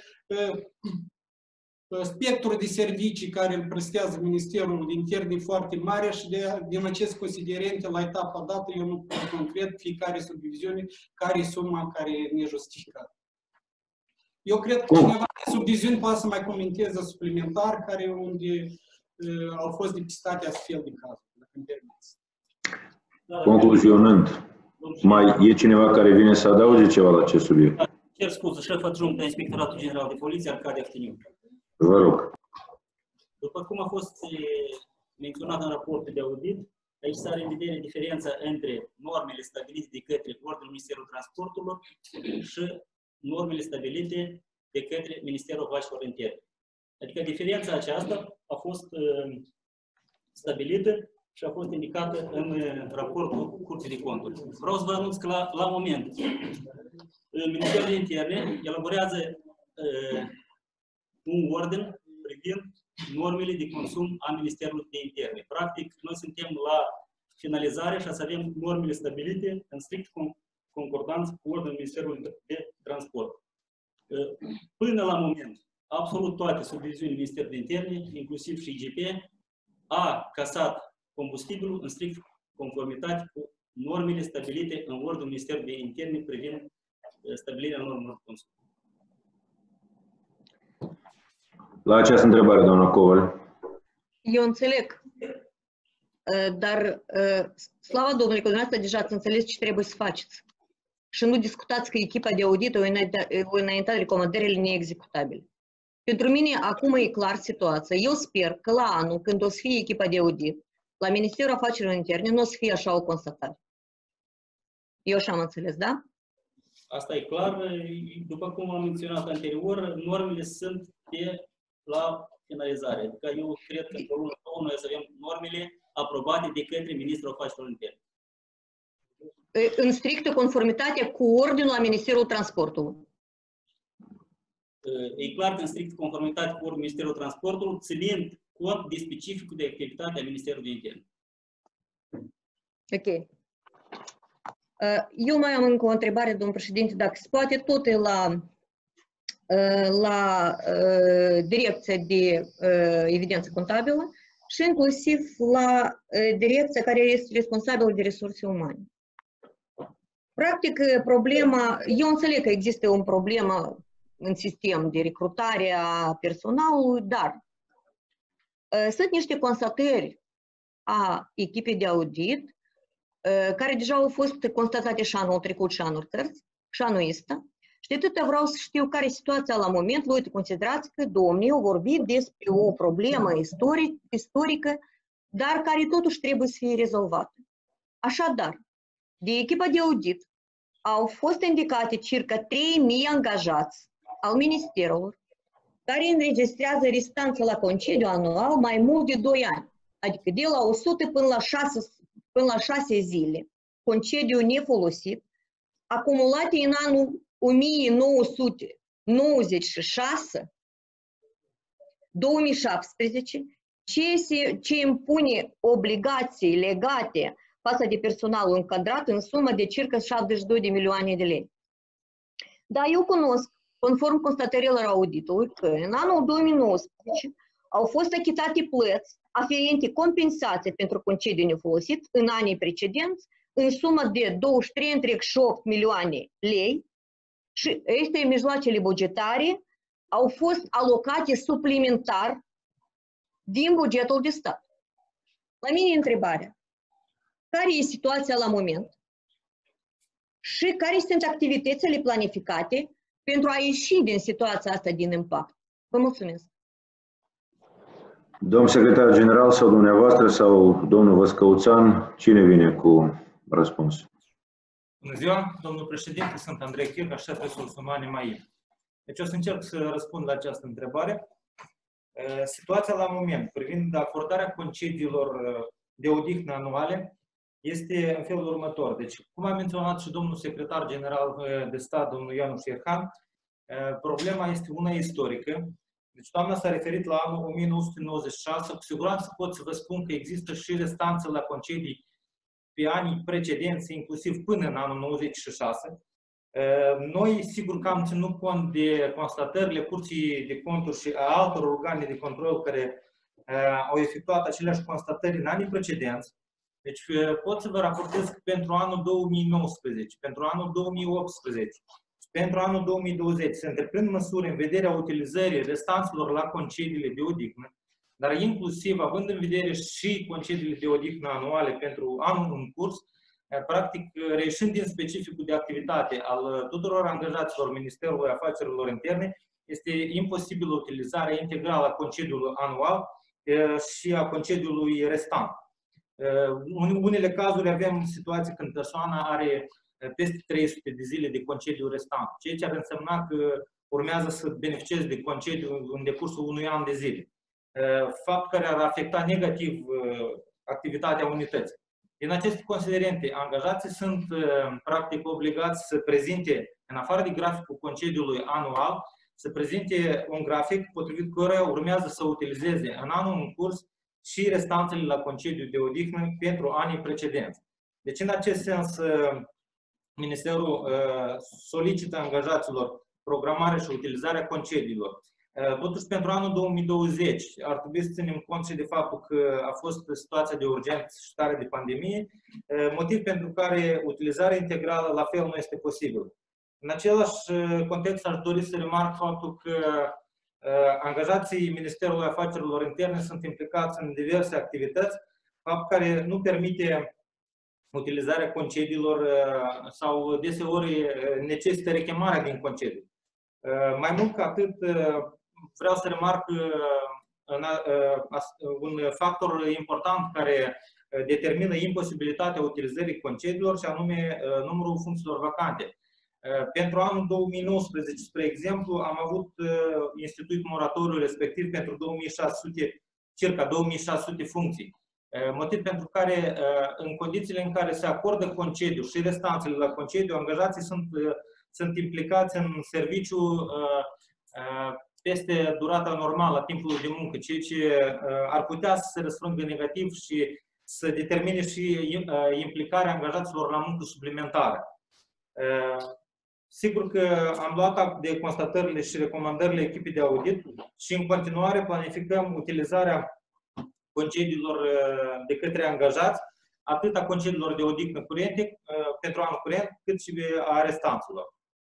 spectrul de servicii care îl prestează Ministerul de Interne e foarte mare și de, din acest considerente, la etapa dată, eu nu pot concret fiecare subdiviziune care e suma care e nejustificată. Eu cred că cineva de subdiviziuni poate să mai comenteze suplimentar care unde uh, au fost depistate astfel de cazuri, dacă îmi permiți. Concluzionând, mai e cineva care vine să adauge ceva la acest subiect? Da, cer scuze, șef adjunct la Inspectoratul General de Poliție, Arcadia Ftiniu. Vă rog. După cum a fost menționat în raportul de audit, aici s-are în vedere diferența între normele stabilite de către Ordinul Ministerului Transporturilor și normele stabilite de către Ministerul Afacerilor Interne. Adică diferența aceasta a fost stabilită și a fost indicată în raportul Curții de Conturi. Vreau să vă anunț că la, la moment Ministerul de Interne elaborează uh, un ordin privind normele de consum a Ministerului de Interne. Practic, noi suntem la finalizare și să avem normele stabilite în strict concordanță cu ordinul Ministerului de Transport. Până la moment, absolut toate subdiviziunile Ministerului de Interne, inclusiv și I G P, a casat combustibilul în strict conformitate cu normele stabilite în ordinul Ministerului de Interne privind stabilirea normelor de consum. La această întrebare, doamna Coval. Eu înțeleg, dar slava Domnului că dumneavoastră deja ați înțeles ce trebuie să faceți. Și nu discutați că echipa de audit o înaintat recomandările neexecutabile. Pentru mine acum e clar situația. Eu sper că la anul, când o să fie echipa de audit, la Ministerul Afacerilor Interne, nu o să fie așa o constatare. Eu așa am înțeles, da? Asta e clar. După cum am menționat anterior, normele sunt pe la finalizare. Adică eu cred că pe lună două noi să avem normele aprobate de către Ministrul Afacerilor Interne. În strictă conformitate cu ordinul la Ministerul Transportului. E clar că în strict conformitate cu ordinul Ministerul Transportului, ținând cont de specificul de activitate a Ministerului de Interne. Ok. Eu mai am încă o întrebare, domnul președinte, dacă se poate, tot e la, la direcția de evidență contabilă și inclusiv la direcția care este responsabilă de resurse umane. Practic, problema, eu înțeleg că există o problemă în sistem de recrutare a personalului, dar sunt niște constatări a echipei de audit care deja au fost constatate și anul trecut și anul terț, și anul ăsta. Și de atât vreau să știu care e situația la moment. Voi considerați că domnii au vorbit despre o problemă istoric, istorică, dar care totuși trebuie să fie rezolvată. Așadar, de echipa de audit au fost indicate circa trei mii angajați al ministerelor care înregistrează restanță la concediu anual mai mult de doi ani, adică de la o sută până la șase, până la șase zile, concediu nefolosit, acumulate în anul o mie nouă sute nouăzeci și șase, două mii șaptesprezece, ce, se, ce impune obligații legate față de personalul încadrat în sumă de circa șaptezeci și doi de milioane de lei. Dar eu cunosc, conform constatărilor auditului, că în anul două mii nouăsprezece au fost achitate plăți aferente compensații pentru concediu nefolosit în anii precedenți în sumă de douăzeci și trei virgulă opt milioane lei și aceste mijloacele bugetare au fost alocate suplimentar din bugetul de stat. La mine întrebarea, care e situația la moment și care sunt activitățile planificate pentru a ieși din situația asta din impact? Vă mulțumesc. Domnul secretar general sau dumneavoastră sau domnul Văscăuțan, cine vine cu răspuns? Bună ziua, domnul președinte, sunt Andrei Chirca, șef resurse umane M A I. Deci o să încerc să răspund la această întrebare. Situația la moment privind acordarea concediilor de odihnă anuale este în felul următor. Deci, cum a menționat și domnul secretar general de stat, domnul Ianuș Ierhan, problema este una istorică. Deci, doamna s-a referit la anul o mie nouă sute nouăzeci și șase. Cu siguranță pot să vă spun că există și restanțe la concedii pe anii precedenți, inclusiv până în anul nouăzeci și șase. Noi, sigur că am ținut cont de constatările Curții de Conturi și a altor organe de control care au efectuat aceleași constatări în anii precedenți. Deci pot să vă raportez că pentru anul două mii nouăsprezece, pentru anul două mii optsprezece și pentru anul două mii douăzeci se întreprind măsuri în vederea utilizării restanțelor la concediile de odihnă, dar inclusiv având în vedere și concediile de odihnă anuale pentru anul în curs, practic, reieșind din specificul de activitate al tuturor angajaților Ministerului Afacerilor Interne, este imposibilă utilizarea integrală a concediului anual și a concediului restant. În unele cazuri avem situații când persoana are peste trei sute de zile de concediu restant, ceea ce ar însemna că urmează să beneficieze de concediu în decursul unui an de zile, fapt care ar afecta negativ activitatea unității. Din aceste considerente, angajații sunt practic obligați să prezinte, în afară de graficul concediului anual, să prezinte un grafic potrivit căruia urmează să utilizeze în anul în curs și restanțele la concediu de odihnă pentru anii precedenți. Deci, în acest sens, Ministerul solicită angajaților programarea și utilizarea concediilor. Totuși, pentru anul două mii douăzeci ar trebui să ținem cont și de faptul că a fost situația de urgență și stare de pandemie, motiv pentru care utilizarea integrală la fel nu este posibilă. În același context, aș dori să remarc faptul că angajații Ministerului Afacerilor Interne sunt implicați în diverse activități, fapt care nu permite utilizarea concediilor sau deseori necesită rechemarea din concediu. Mai mult ca atât, vreau să remarc un factor important care determină imposibilitatea utilizării concediilor, și anume numărul funcțiilor vacante. Pentru anul două mii nouăsprezece, spre exemplu, am avut instituit moratoriul respectiv pentru două mii șase sute, circa două mii șase sute funcții. Motiv pentru care, în condițiile în care se acordă concediu și restanțele la concediu, angajații sunt, sunt implicați în serviciu peste durata normală a timpului de muncă, ceea ce ar putea să se răsfrângă negativ și să determine și implicarea angajaților la muncă suplimentară. Sigur că am luat act de constatările și recomandările echipei de audit și în continuare planificăm utilizarea concediilor de către angajați, atât a concediilor de odihnă curente pentru anul curent, cât și a restanțelor.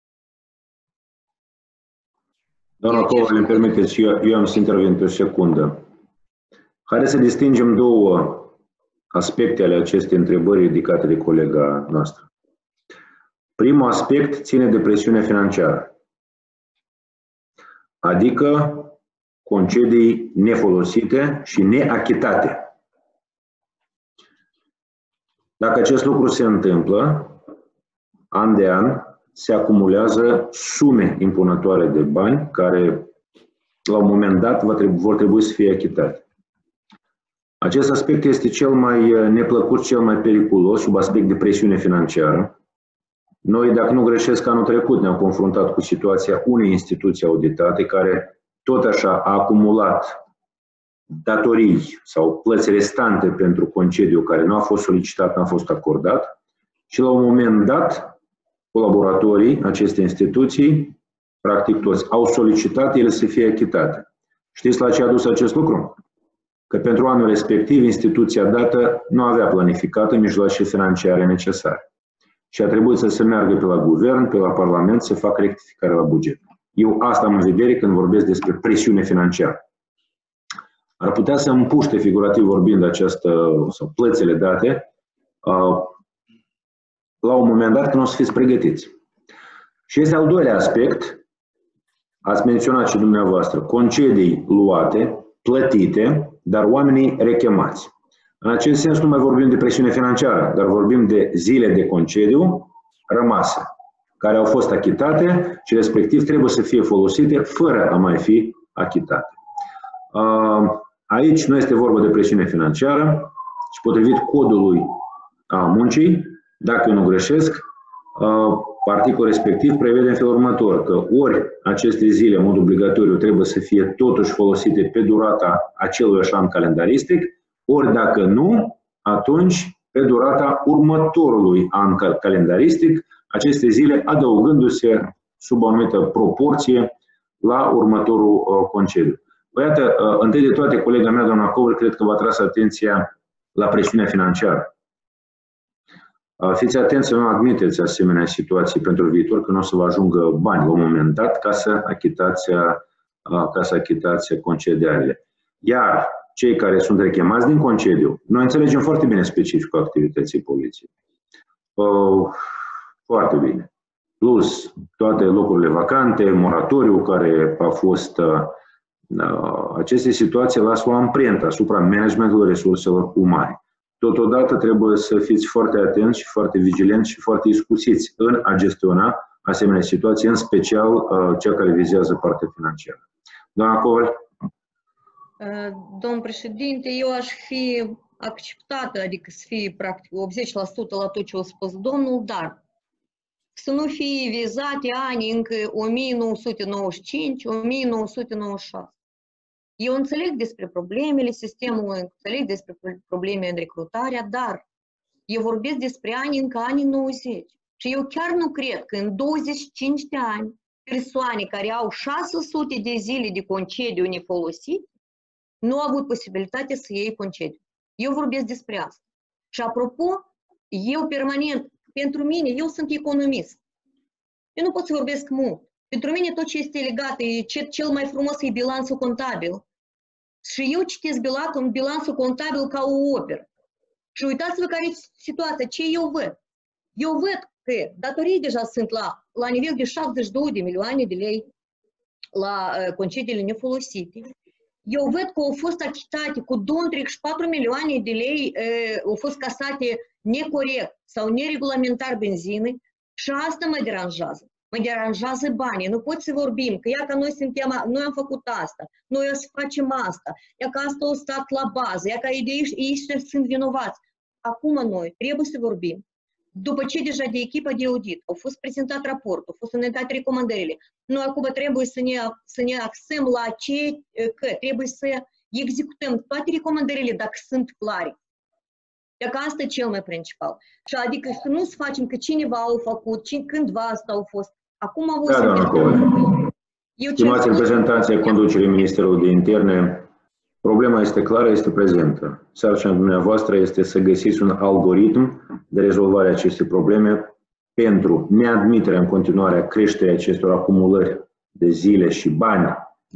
Doamna Cova, îmi permiteți, eu, eu am să intervin pe o secundă. Haideți să distingem două aspecte ale acestei întrebări ridicate de colega noastră. Primul aspect ține de presiune financiară, adică concedii nefolosite și neachitate. Dacă acest lucru se întâmplă, an de an se acumulează sume impunătoare de bani care, la un moment dat, vor trebui să fie achitate. Acest aspect este cel mai neplăcut, cel mai periculos sub aspect de presiune financiară. Noi, dacă nu greșesc, anul trecut ne-am confruntat cu situația unei instituții auditate care tot așa a acumulat datorii sau plăți restante pentru concediu care nu a fost solicitat, nu a fost acordat și la un moment dat colaboratorii acestei instituții, practic toți, au solicitat ele să fie achitate. Știți la ce a dus acest lucru? Că pentru anul respectiv instituția dată nu avea planificată mijloace financiare necesare. Și a trebuit să se meargă pe la guvern, pe la parlament, să facă rectificare la buget. Eu asta am în vedere când vorbesc despre presiune financiară. Ar putea să împuște, figurativ vorbind, această, sau plățile date, la un moment dat când o să fiți pregătiți. Și este al doilea aspect, ați menționat și dumneavoastră, concedii luate, plătite, dar oamenii rechemați. În acest sens nu mai vorbim de presiune financiară, dar vorbim de zile de concediu rămase. care au fost achitate și respectiv trebuie să fie folosite fără a mai fi achitate. Aici nu este vorba de presiune financiară, ci potrivit codului a muncii, dacă eu nu greșesc, articolul respectiv prevede în felul următor, că ori aceste zile, în mod obligatoriu, trebuie să fie totuși folosite pe durata acelui an calendaristic, ori dacă nu, atunci pe durata următorului an calendaristic, aceste zile adăugându-se sub o anumită proporție la următorul concediu. Păi iată, întâi de toate, colega mea, doamna Covăr, cred că v-a tras atenția la presiunea financiară. Fiți atenți să nu admiteți asemenea situații pentru viitor, că nu o să vă ajungă bani la un moment dat ca să achitați, ca să achitați concediile. Iar cei care sunt rechemați din concediu, noi înțelegem foarte bine specificul activității poliției. Foarte bine. Plus toate locurile vacante, moratoriu care a fost... Aceste situații lasă o amprentă asupra managementului resurselor umane. Totodată trebuie să fiți foarte atenți și foarte vigilenți și foarte iscusiți în a gestiona asemenea situații, în special cea care vizează partea financiară. Doamna Covăr? Domnul președinte, eu aș fi acceptată, adică să fie practic optzeci la sută la tot ce a spus domnul, dar să nu fie vizate ani încă o mie nouă sute nouăzeci și cinci - o mie nouă sute nouăzeci și șase. Eu înțeleg despre problemele sistemului, înțeleg despre probleme în recrutarea, dar eu vorbesc despre ani încă anii nouăzeci. Și eu chiar nu cred că în douăzeci și cinci de ani persoane care au șase sute de zile de concediu nefolosit nu au avut posibilitatea să iei concediu. Eu vorbesc despre asta. Și apropo, eu permanent, pentru mine, eu sunt economist. Eu nu pot să vorbesc mult. Pentru mine tot ce este legat, e ce, cel mai frumos e bilanțul contabil. Și eu citesc bilanțul contabil ca o operă. Și uitați-vă care e situația, ce eu văd. Eu văd că datorii deja sunt la, la nivel de șaptezeci și două de milioane de lei la uh, concediile nefolosite. Eu văd că au fost achitate cu două virgulă treizeci și patru milioane de lei, uh, au fost casate necorect sau neregulamentar benzină și asta mă deranjează. Mă deranjează banii. Nu pot să vorbim că ia că noi suntem, noi am făcut asta, noi o să facem asta, ia că asta a stat la bază, ia că ei, ei sunt vinovați. Acum noi trebuie să vorbim. După ce deja de echipa de audit au fost prezentat raportul, au fost înaintate recomandările, noi acum trebuie să ne, să ne axăm la ce, că trebuie să executăm toate recomandările dacă sunt clare. Dacă asta e cel mai principal. Și adică să nu să facem că cineva au făcut, cândva asta au fost. Acum au da, doamnă, stimați reprezentanții ai conducerii Ministerului de Interne, problema este clară, este prezentă. Sarcina dumneavoastră este să găsiți un algoritm de rezolvare a acestei probleme pentru neadmiterea în continuare a creșterii acestor acumulări de zile și bani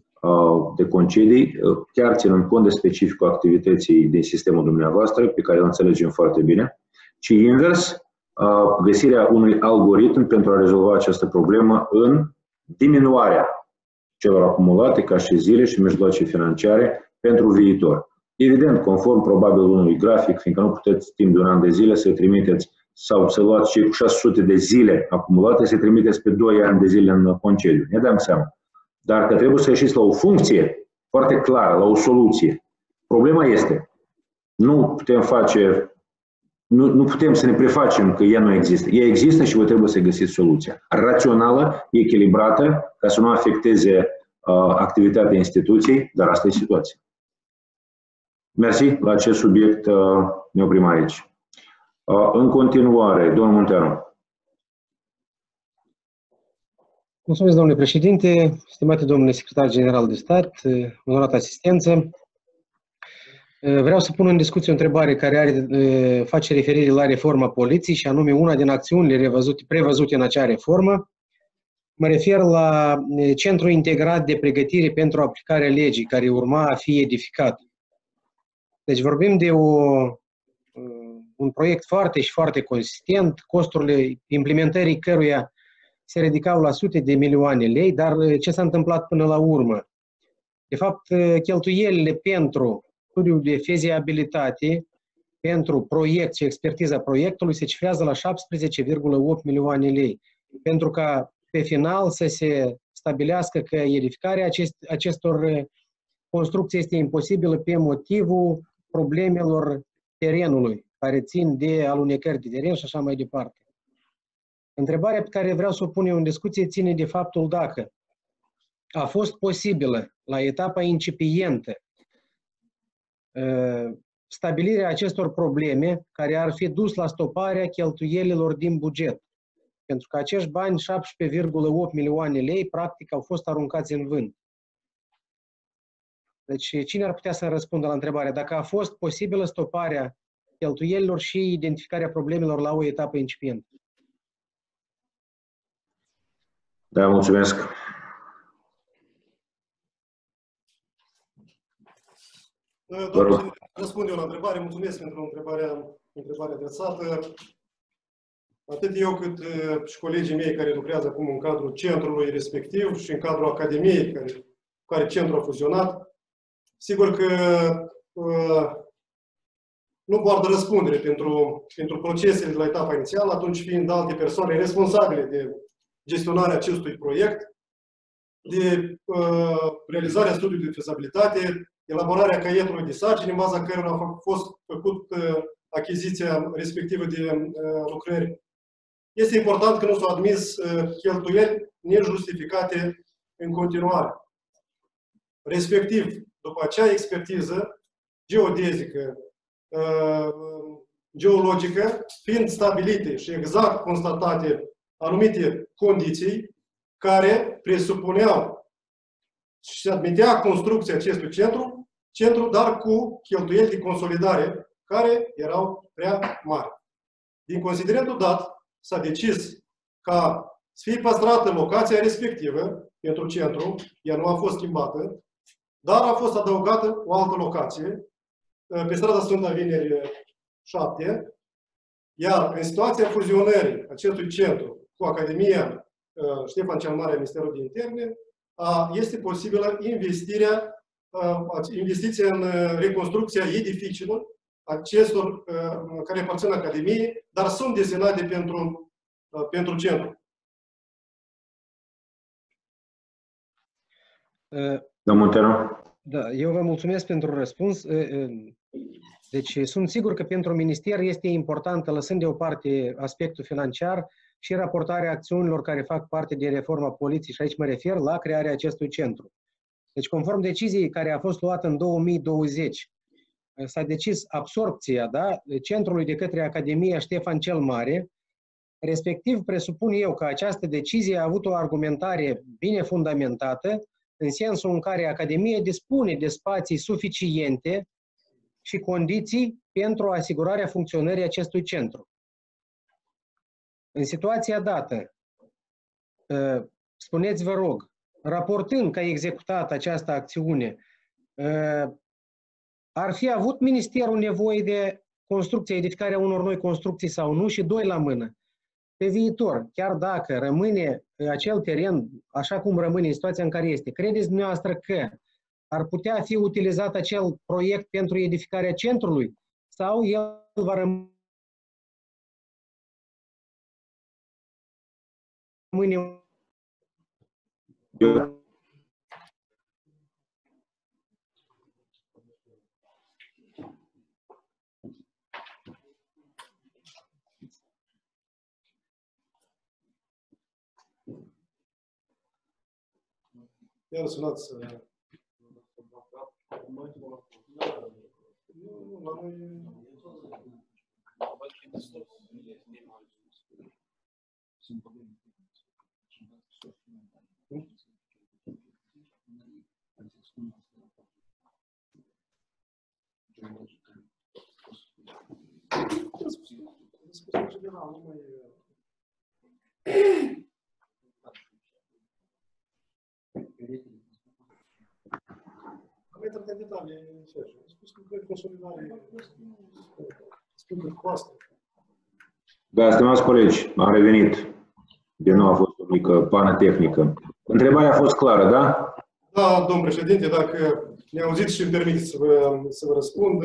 de concedii, chiar ținând cont de specificul activității din sistemul dumneavoastră, pe care îl înțelegem foarte bine, ci invers, găsirea unui algoritm pentru a rezolva această problemă în diminuarea celor acumulate ca și zile și mijloace financiare pentru viitor. Evident, conform probabil unui grafic, fiindcă nu puteți timp de un an de zile să trimiteți sau să luați cei cu șase sute de zile acumulate, să trimiteți pe doi ani de zile în concediu. Ne dăm seama. Dar că trebuie să ieșiți la o funcție foarte clară, la o soluție. Problema este, nu putem face, nu, nu putem să ne prefacem că ea nu există. Ea există și vă trebuie să găsiți soluția rațională, echilibrată, ca să nu afecteze uh, activitatea instituției, dar asta e situația. Mersi, la acest subiect uh, ne oprim aici. Uh, în continuare, domnul Munteanu. Mulțumesc, domnule președinte, stimate domnule secretar general de stat, onorată asistență. Vreau să pun în discuție o întrebare care are, face referire la reforma poliției și anume una din acțiunile revăzute, prevăzute în acea reformă. Mă refer la Centrul Integrat de Pregătire pentru aplicarea legii, care urma a fi edificat. Deci vorbim de o, un proiect foarte și foarte consistent, costurile implementării căruia se ridicau la sute de milioane lei, dar ce s-a întâmplat până la urmă? De fapt, cheltuielile pentru studiul de fezibilitate, pentru proiect și expertiza proiectului se cifrează la șaptesprezece virgulă opt milioane lei. pentru ca pe final să se stabilească că edificarea acest, acestor construcții este imposibilă pe motivul problemelor terenului, care țin de alunecări de teren și așa mai departe. Întrebarea pe care vreau să o pun eu în discuție ține de faptul dacă a fost posibilă la etapa incipientă stabilirea acestor probleme care ar fi dus la stoparea cheltuielilor din buget. Pentru că acești bani, șaptesprezece virgulă opt milioane lei, practic au fost aruncați în vânt. Deci cine ar putea să răspundă la întrebare dacă a fost posibilă stoparea cheltuielilor și identificarea problemelor la o etapă incipientă? Da, mulțumesc. Domnul, răspund eu la întrebare. Mulțumesc pentru întrebarea, întrebarea adresată. Atât eu cât și colegii mei care lucrează acum în cadrul centrului respectiv și în cadrul academiei care, cu care centrul a fuzionat, sigur că uh, nu poartă răspundere pentru, pentru procesele de la etapa inițială, atunci fiind alte persoane responsabile de gestionarea acestui proiect, de uh, realizarea studiului de fezabilitate, elaborarea caietului de sarcini, în baza cărora a fost făcut uh, achiziția respectivă de uh, lucrări. Este important că nu s-au admis uh, cheltuieli nejustificate în continuare. Respectiv, după acea expertiză geodezică, uh, geologică, fiind stabilite și exact constatate anumite condiții care presupuneau și se admitea construcția acestui centru, centru, dar cu cheltuieli de consolidare care erau prea mari. Din considerentul dat, s-a decis ca să fie păstrată locația respectivă pentru centru, ea nu a fost schimbată, dar a fost adăugată o altă locație, pe strada Sfânta Vineri șapte, iar în situația fuzionării acestui centru cu Academia Ștefan cel Mare, Ministerul de Interne, este posibilă investirea, investiția în reconstrucția edificiilor acestor care aparțin Academiei, dar sunt desenate pentru, pentru centru. Domnul Montero. Da, eu vă mulțumesc pentru răspuns. Deci sunt sigur că pentru minister este importantă, lăsând deoparte aspectul financiar, și raportarea acțiunilor care fac parte din reforma poliției, și aici mă refer la crearea acestui centru. Deci, conform deciziei care a fost luată în două mii douăzeci, s-a decis absorpția, da, centrului de către Academia Ștefan cel Mare, respectiv presupun eu că această decizie a avut o argumentare bine fundamentată, în sensul în care Academia dispune de spații suficiente și condiții pentru asigurarea funcționării acestui centru. În situația dată, spuneți, vă rog, raportând că a executat această acțiune, ar fi avut Ministerul nevoie de construcție, edificarea unor noi construcții sau nu? Și doi la mână. Pe viitor, chiar dacă rămâne acel teren așa cum rămâne în situația în care este, credeți dumneavoastră că ar putea fi utilizat acel proiect pentru edificarea centrului sau el va rămâne Iar sunați. Nu, la noi... Am intrat în detalii în ceea ce am spus că cred consolidare spun de coastă. Da, stimați colegi, am revenit. Din nou a fost o mică pană tehnică. Întrebarea a fost clară, da? Da, domn președinte, dacă ne auziți și îmi permiteți să vă, să vă răspund.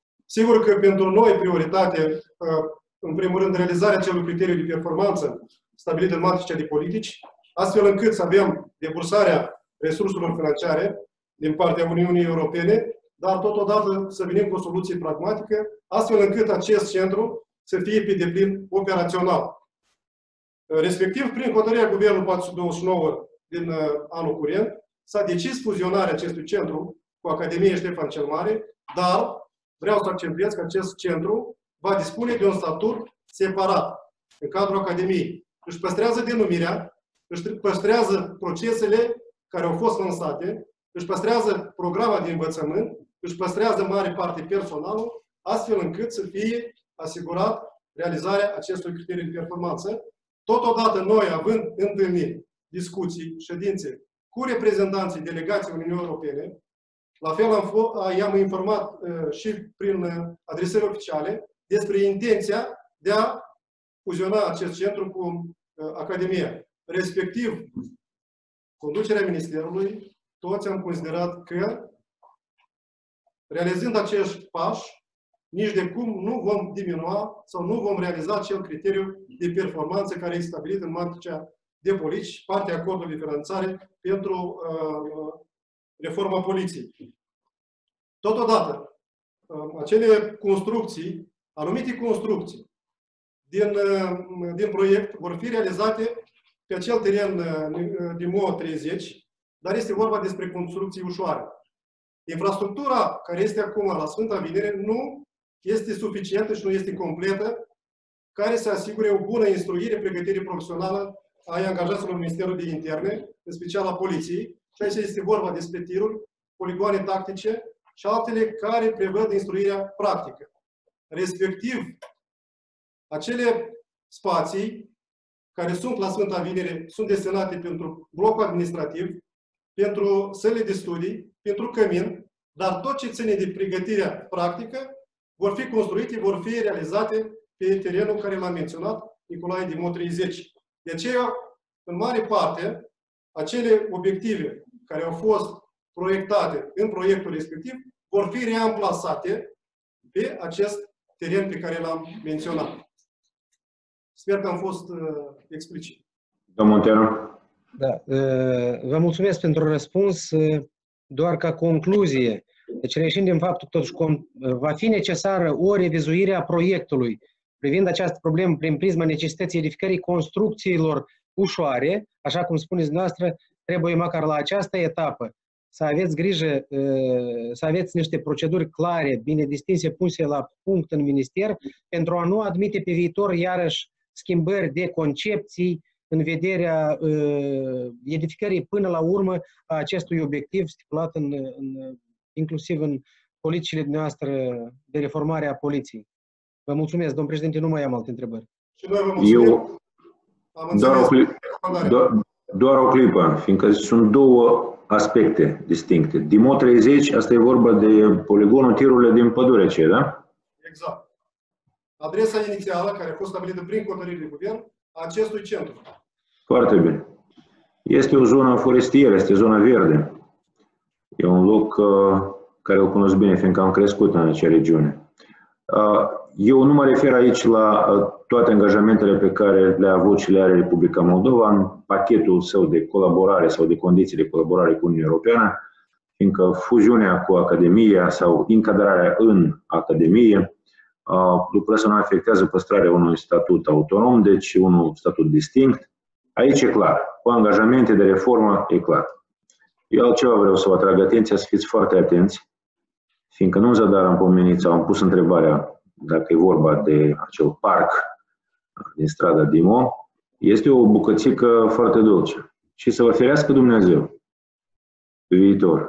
Sigur că pentru noi prioritate, în primul rând, realizarea acelui criteriu de performanță stabilită în matricea de politici, astfel încât să avem debursarea resurselor financiare din partea Uniunii Europene, dar totodată să venim cu o soluție pragmatică, astfel încât acest centru să fie pe deplin operațional. Respectiv, prin hotărârea Guvernului patru sute douăzeci și nouă din anul curent, s-a decis fuzionarea acestui centru cu Academia Ștefan cel Mare, dar vreau să accentuez că acest centru va dispune de un statut separat în cadrul Academiei. Își păstrează denumirea, își păstrează procesele care au fost lansate, își păstrează programa de învățământ, își păstrează în mare parte personalul, astfel încât să fie asigurat realizarea acestui criteriu de performanță. Totodată, noi, având întâlniri, discuții, ședințe cu reprezentanții delegației Uniunii Europene, la fel i-am informat uh, și prin uh, adresări oficiale despre intenția de a fuziona acest centru cu uh, Academia. Respectiv, conducerea Ministerului, toți am considerat că, realizând acești pași, nici de cum nu vom diminua sau nu vom realiza acel criteriu de performanță care este stabilit în matricea de politici, partea acordului de finanțare pentru uh, reforma poliției. Totodată, uh, acele construcții, anumite construcții din, uh, din proiect vor fi realizate pe acel teren uh, din M O treizeci, dar este vorba despre construcții ușoare. Infrastructura care este acum la Sfânta Vinere nu este suficientă și nu este completă, care să asigure o bună instruire, pregătire profesională a angajaților Ministerului de Interne, în special a Poliției. Și aici este vorba despre tiruri, poligoane tactice și altele care prevăd instruirea practică. Respectiv, acele spații care sunt la Sfânta Vinere sunt destinate pentru blocul administrativ, pentru sălile de studii, pentru cămin, dar tot ce ține de pregătirea practică vor fi construite, vor fi realizate pe terenul care l-am menționat, Nicolae din M O treizeci. De aceea, în mare parte, acele obiective care au fost proiectate în proiectul respectiv vor fi reamplasate pe acest teren pe care l-am menționat. Sper că am fost uh, explicit. Domnul Monteanu. Da, vă mulțumesc pentru răspuns. Doar ca concluzie, deci reieșind din faptul că totuși va fi necesară o revizuire a proiectului privind această problemă prin prisma necesității edificării construcțiilor ușoare, așa cum spuneți dumneavoastră, trebuie măcar la această etapă să aveți grijă, să aveți niște proceduri clare, bine distinse, puse la punct în minister, pentru a nu admite pe viitor iarăși schimbări de concepții în vederea uh, edificării până la urmă a acestui obiectiv stipulat în, în, inclusiv în politicile noastre de reformare a poliției. Vă mulțumesc, domnul președinte, nu mai am alte întrebări. Și noi vă mulțumim. Eu, doar, o clipă, doar, doar o clipă, fiindcă sunt două aspecte distincte. Din M O treizeci, asta e vorba de poligonul tirurile din Pădurecea, da? Exact. Adresa inițială, care a fost stabilită prin hotărâre de guvern, a acestui centru. Foarte bine. Este o zonă forestieră, este zona verde. E un loc uh, care o cunosc bine, fiindcă am crescut în acea regiune. Uh, eu nu mă refer aici la uh, toate angajamentele pe care le-a avut și le are Republica Moldova în pachetul său de colaborare sau de condiții de colaborare cu Uniunea Europeană, fiindcă fuziunea cu Academia sau încadrarea în Academie, uh, lucrul ăsta nu afectează păstrarea unui statut autonom, deci un statut distinct. Aici e clar. Cu angajamente de reformă e clar. Eu altceva vreau să vă atrag atenția, să fiți foarte atenți, fiindcă nu în zadar am pomenit sau am pus întrebarea dacă e vorba de acel parc din strada Dimo, este o bucățică foarte dulce. Și să vă ferească Dumnezeu pe viitor.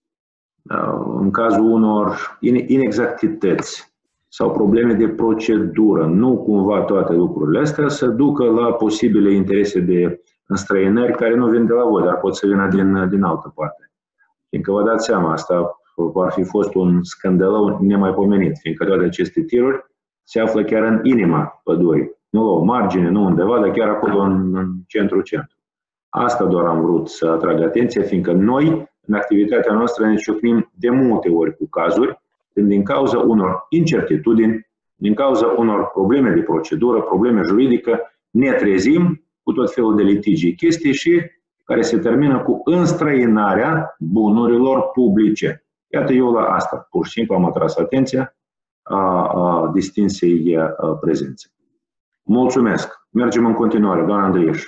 În cazul unor inexactități sau probleme de procedură, nu cumva toate lucrurile astea să ducă la posibile interese de înstrăinări care nu vin de la voi, dar pot să vină din, din altă parte. Fiindcă vă dați seama, asta ar fi fost un scandal nemaipomenit, fiindcă toate aceste tiruri se află chiar în inima pădurii. Nu la o margine, nu undeva, dar chiar acolo în, în centru-centru. Asta doar am vrut să atrag atenția, fiindcă noi, în activitatea noastră, ne ciocnim de multe ori cu cazuri, din cauza unor incertitudini, din cauza unor probleme de procedură, probleme juridică, ne trezim cu tot felul de litigii, chestii și care se termină cu înstrăinarea bunurilor publice. Iată, eu la asta, pur și simplu, am atras atenția a, a distinsei a, prezențe. Mulțumesc. Mergem în continuare. Doamna Andrieș.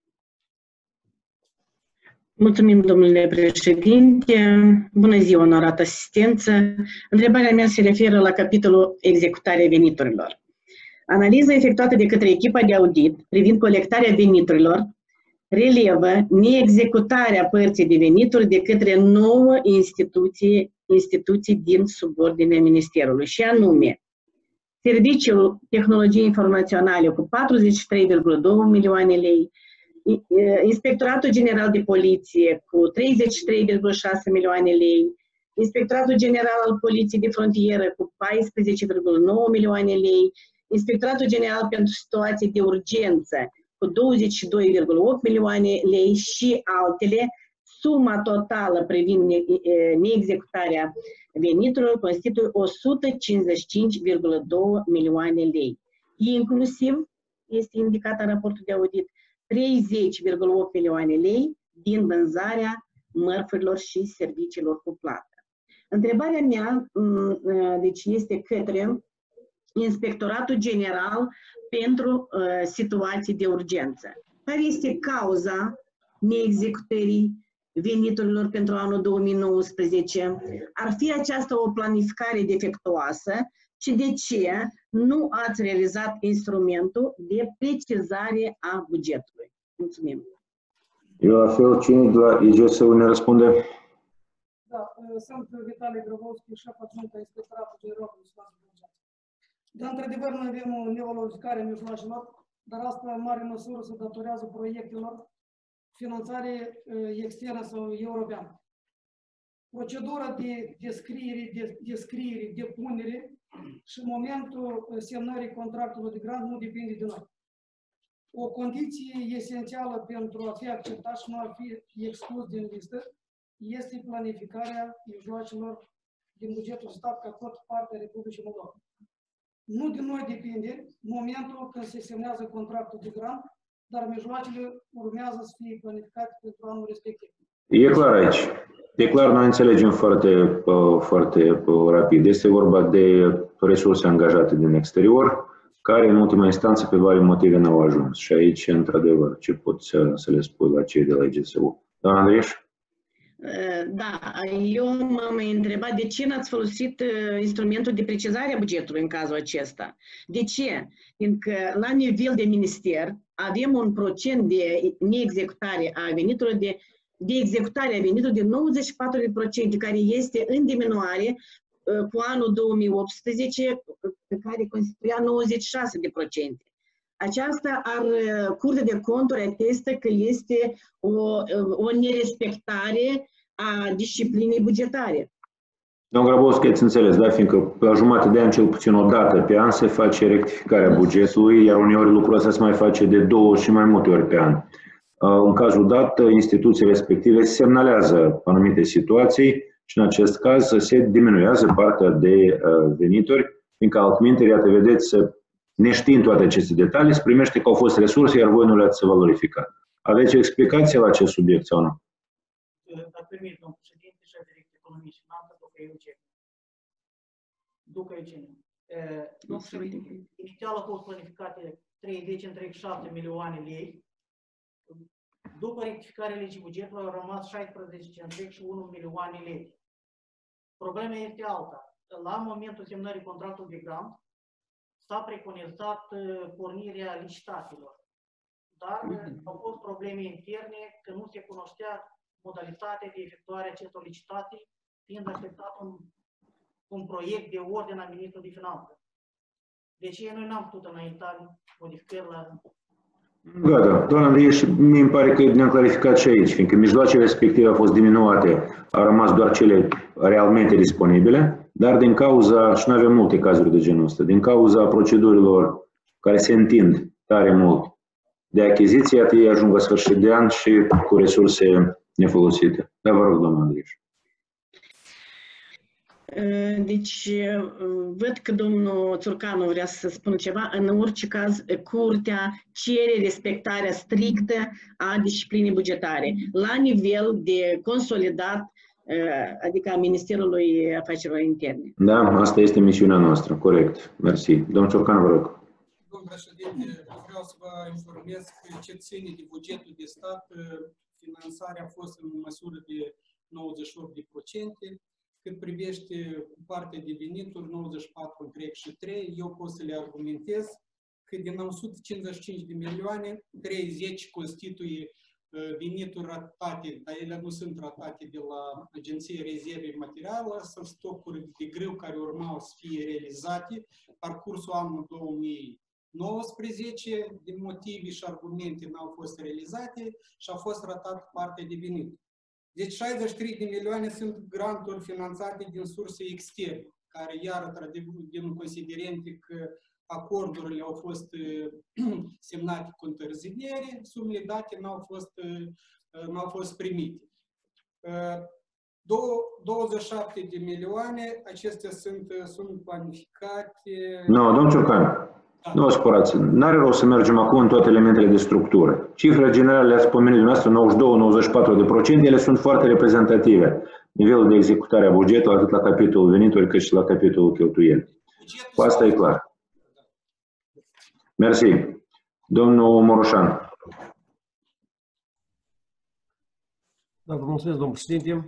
Mulțumim, domnule președinte. Bună ziua, onorată asistență. Întrebarea mea se referă la capitolul executarea veniturilor. Analiza efectuată de către echipa de audit privind colectarea veniturilor relevă neexecutarea părții de venituri de către nouă instituții, instituții din subordinea Ministerului, și anume Serviciul Tehnologiei Informaționale cu patruzeci și trei virgulă doi milioane lei, Inspectoratul General de Poliție cu treizeci și trei virgulă șase milioane lei, Inspectoratul General al Poliției de Frontieră cu paisprezece virgulă nouă milioane lei, Inspectoratul General pentru Situații de Urgență cu douăzeci și doi virgulă opt milioane lei și altele. Suma totală privind neexecutarea veniturilor constituie o sută cincizeci și cinci virgulă doi milioane lei. Inclusiv, este indicat în raportul de audit, treizeci virgulă opt milioane lei din vânzarea mărfurilor și serviciilor cu plată. Întrebarea mea deci, este către Inspectoratul General pentru uh, Situații de Urgență. Care este cauza neexecutării veniturilor pentru anul două mii nouăsprezece? Ar fi aceasta o planificare defectuoasă și de ce nu ați realizat instrumentul de precizare a bugetului? Mulțumim. Eu la fel, cine de la I G S U ne răspunde? Da, sunt Vitalie Grăbovski, șef adjunct al Inspectoratului General de Situații de Urgență. Dar, într-adevăr, noi avem o nevalorificare a mijloacelor, dar asta în mare măsură se datorează proiectelor finanțare externă sau europeană. Procedura de descriere, de descriere, depunere și momentul semnării contractului de grant nu depinde de noi. O condiție esențială pentru a fi acceptat și nu a fi exclus din listă este planificarea mijloacelor din bugetul stat ca tot partea Republicii Moldova. Nu din noi depinde momentul când se semnează contractul de grant, dar mijloacele urmează să fie planificate pentru anul respectiv. E clar aici. E clar, noi înțelegem foarte, foarte rapid. Este vorba de resurse angajate din exterior, care în ultima instanță pe vari motive n-au ajuns. Și aici, într-adevăr, ce pot să, să le spui la cei de la I G S U. Doamna Andrieș? Da, eu m-am întrebat de ce n-ați folosit instrumentul de precizare a bugetului în cazul acesta. De ce? Pentru că la nivel de minister avem un procent de neexecutare a veniturilor, de, de executare a veniturilor de nouăzeci și patru la sută, care este în diminuare cu anul două mii optsprezece, pe care constituia nouăzeci și șase la sută. Aceasta ar, Curtea de Conturi atestă că este o, o nerespectare a disciplinei bugetare. Domnul Grabovski, ați înțeles, da? Fiindcă la jumătate de an, cel puțin o dată pe an, se face rectificarea bugetului, iar uneori lucrul ăsta se mai face de două și mai multe ori pe an. În cazul dat, instituțiile respective semnalează anumite situații și în acest caz se diminuează partea de venituri, fiindcă altminteri, iată, vedeți, neștiind toate aceste detalii, se primește că au fost resurse, iar voi nu le-ați valorificat. Aveți o explicație la acest subiect sau nu? Dacă permit, domnul președinte, șef direct economie și finanță, Ducă Eugen. Ducă Eugen. Domnul președinte, inițial au fost planificate treizeci între șapte milioane lei. După rectificarea legii bugetului au rămas șaisprezece între și unu milioane lei. Problema este alta. La momentul semnării contractului de grant, s-a preconizat pornirea licitațiilor. Dar au fost probleme interne că nu se cunoștea modalitatea de efectuare acestor licitații, fiind așteptat un, un proiect de ordine a Ministrului de Finanțe. Deci noi n-am putut înainta modificări la... Gata, doamna Andrieș, mi îmi pare că ne-am clarificat și aici, fiindcă mijloacele respective au fost diminuate, au rămas doar cele realmente disponibile, dar din cauza, și nu avem multe cazuri de genul ăsta, din cauza procedurilor care se întind tare mult de achiziție, iată ei ajung la sfârșit de an și cu resurse nefolosite. Da, vă rog, doamna Andrieș. Deci, văd că domnul Țurcanu vrea să spună ceva. În orice caz, Curtea cere respectarea strictă a disciplinei bugetare la nivel de consolidat, adică a Ministerului Afacerilor Interne. Da, asta este misiunea noastră, corect. Mersi. Domnul Țurcanu, vă rog. Domnul președinte, vreau să vă informez că ce ține de bugetul de stat, finanțarea a fost în măsură de nouăzeci și opt la sută. Cât privește partea de venituri, nouăzeci și patru virgulă treizeci și trei, eu pot să le argumentez că din o sută cincizeci și cinci de milioane, treizeci constituie venituri ratate, dar ele nu sunt ratate de la Agenția Rezervei Materiale, sunt stocuri de grâu care urmau să fie realizate parcursul anului două mii nouăsprezece, din motive și argumente n-au fost realizate și a fost ratată partea de venituri. Deci șaizeci și trei de milioane sunt granturi finanțate din surse externe, care iar din considerente că acordurile au fost semnate cu întârziere, sumele date n-au fost, n-au fost primite. douăzeci și șapte de milioane, acestea sunt, sunt planificate... Nu, no, domnul Țurcanu, nu vă supărați. N-are rost să mergem acum în toate elementele de structură. Cifrele generale le-ați pomenit dumneavoastră, nouăzeci și doi nouăzeci și patru de procente, ele sunt foarte reprezentative. Nivelul de executare a bugetului, atât la capitolul venituri, cât și la capitolul cheltuieli. Cu asta e clar. Mersi. Domnul Moroșan. Da, vă mulțumesc, domnul președinte.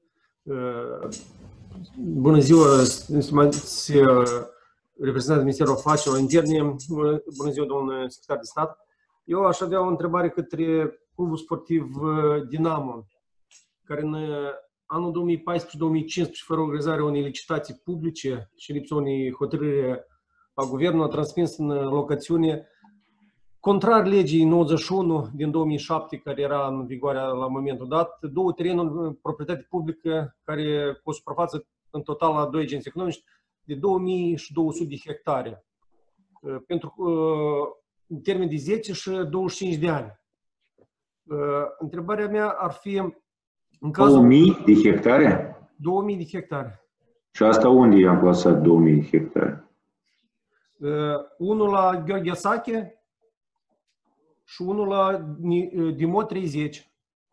Bună ziua, stimați reprezentanți Ministerul Afacerilor Interne. Bună ziua, domnul secretar de stat. Eu aș avea o întrebare către clubul sportiv Dinamo, care în anul două mii paisprezece două mii cincisprezece, fără organizarea unei licitații publice și lipsa unei hotărâri a guvernului, a transmis în locațiune, contrar legii nouăzeci și unu din două mii șapte, care era în vigoare la momentul dat, două terenuri în proprietate publică, care cu o suprafață în total la doi agenți economici de două mii două sute de hectare, pentru în termen de zece și douăzeci și cinci de ani. Întrebarea mea ar fi, în cazul... două mii de hectare? două mii de hectare. Și asta unde i-am plasat două mii de hectare? Unul la Gheorghe Sache și unul la Dimo treizeci.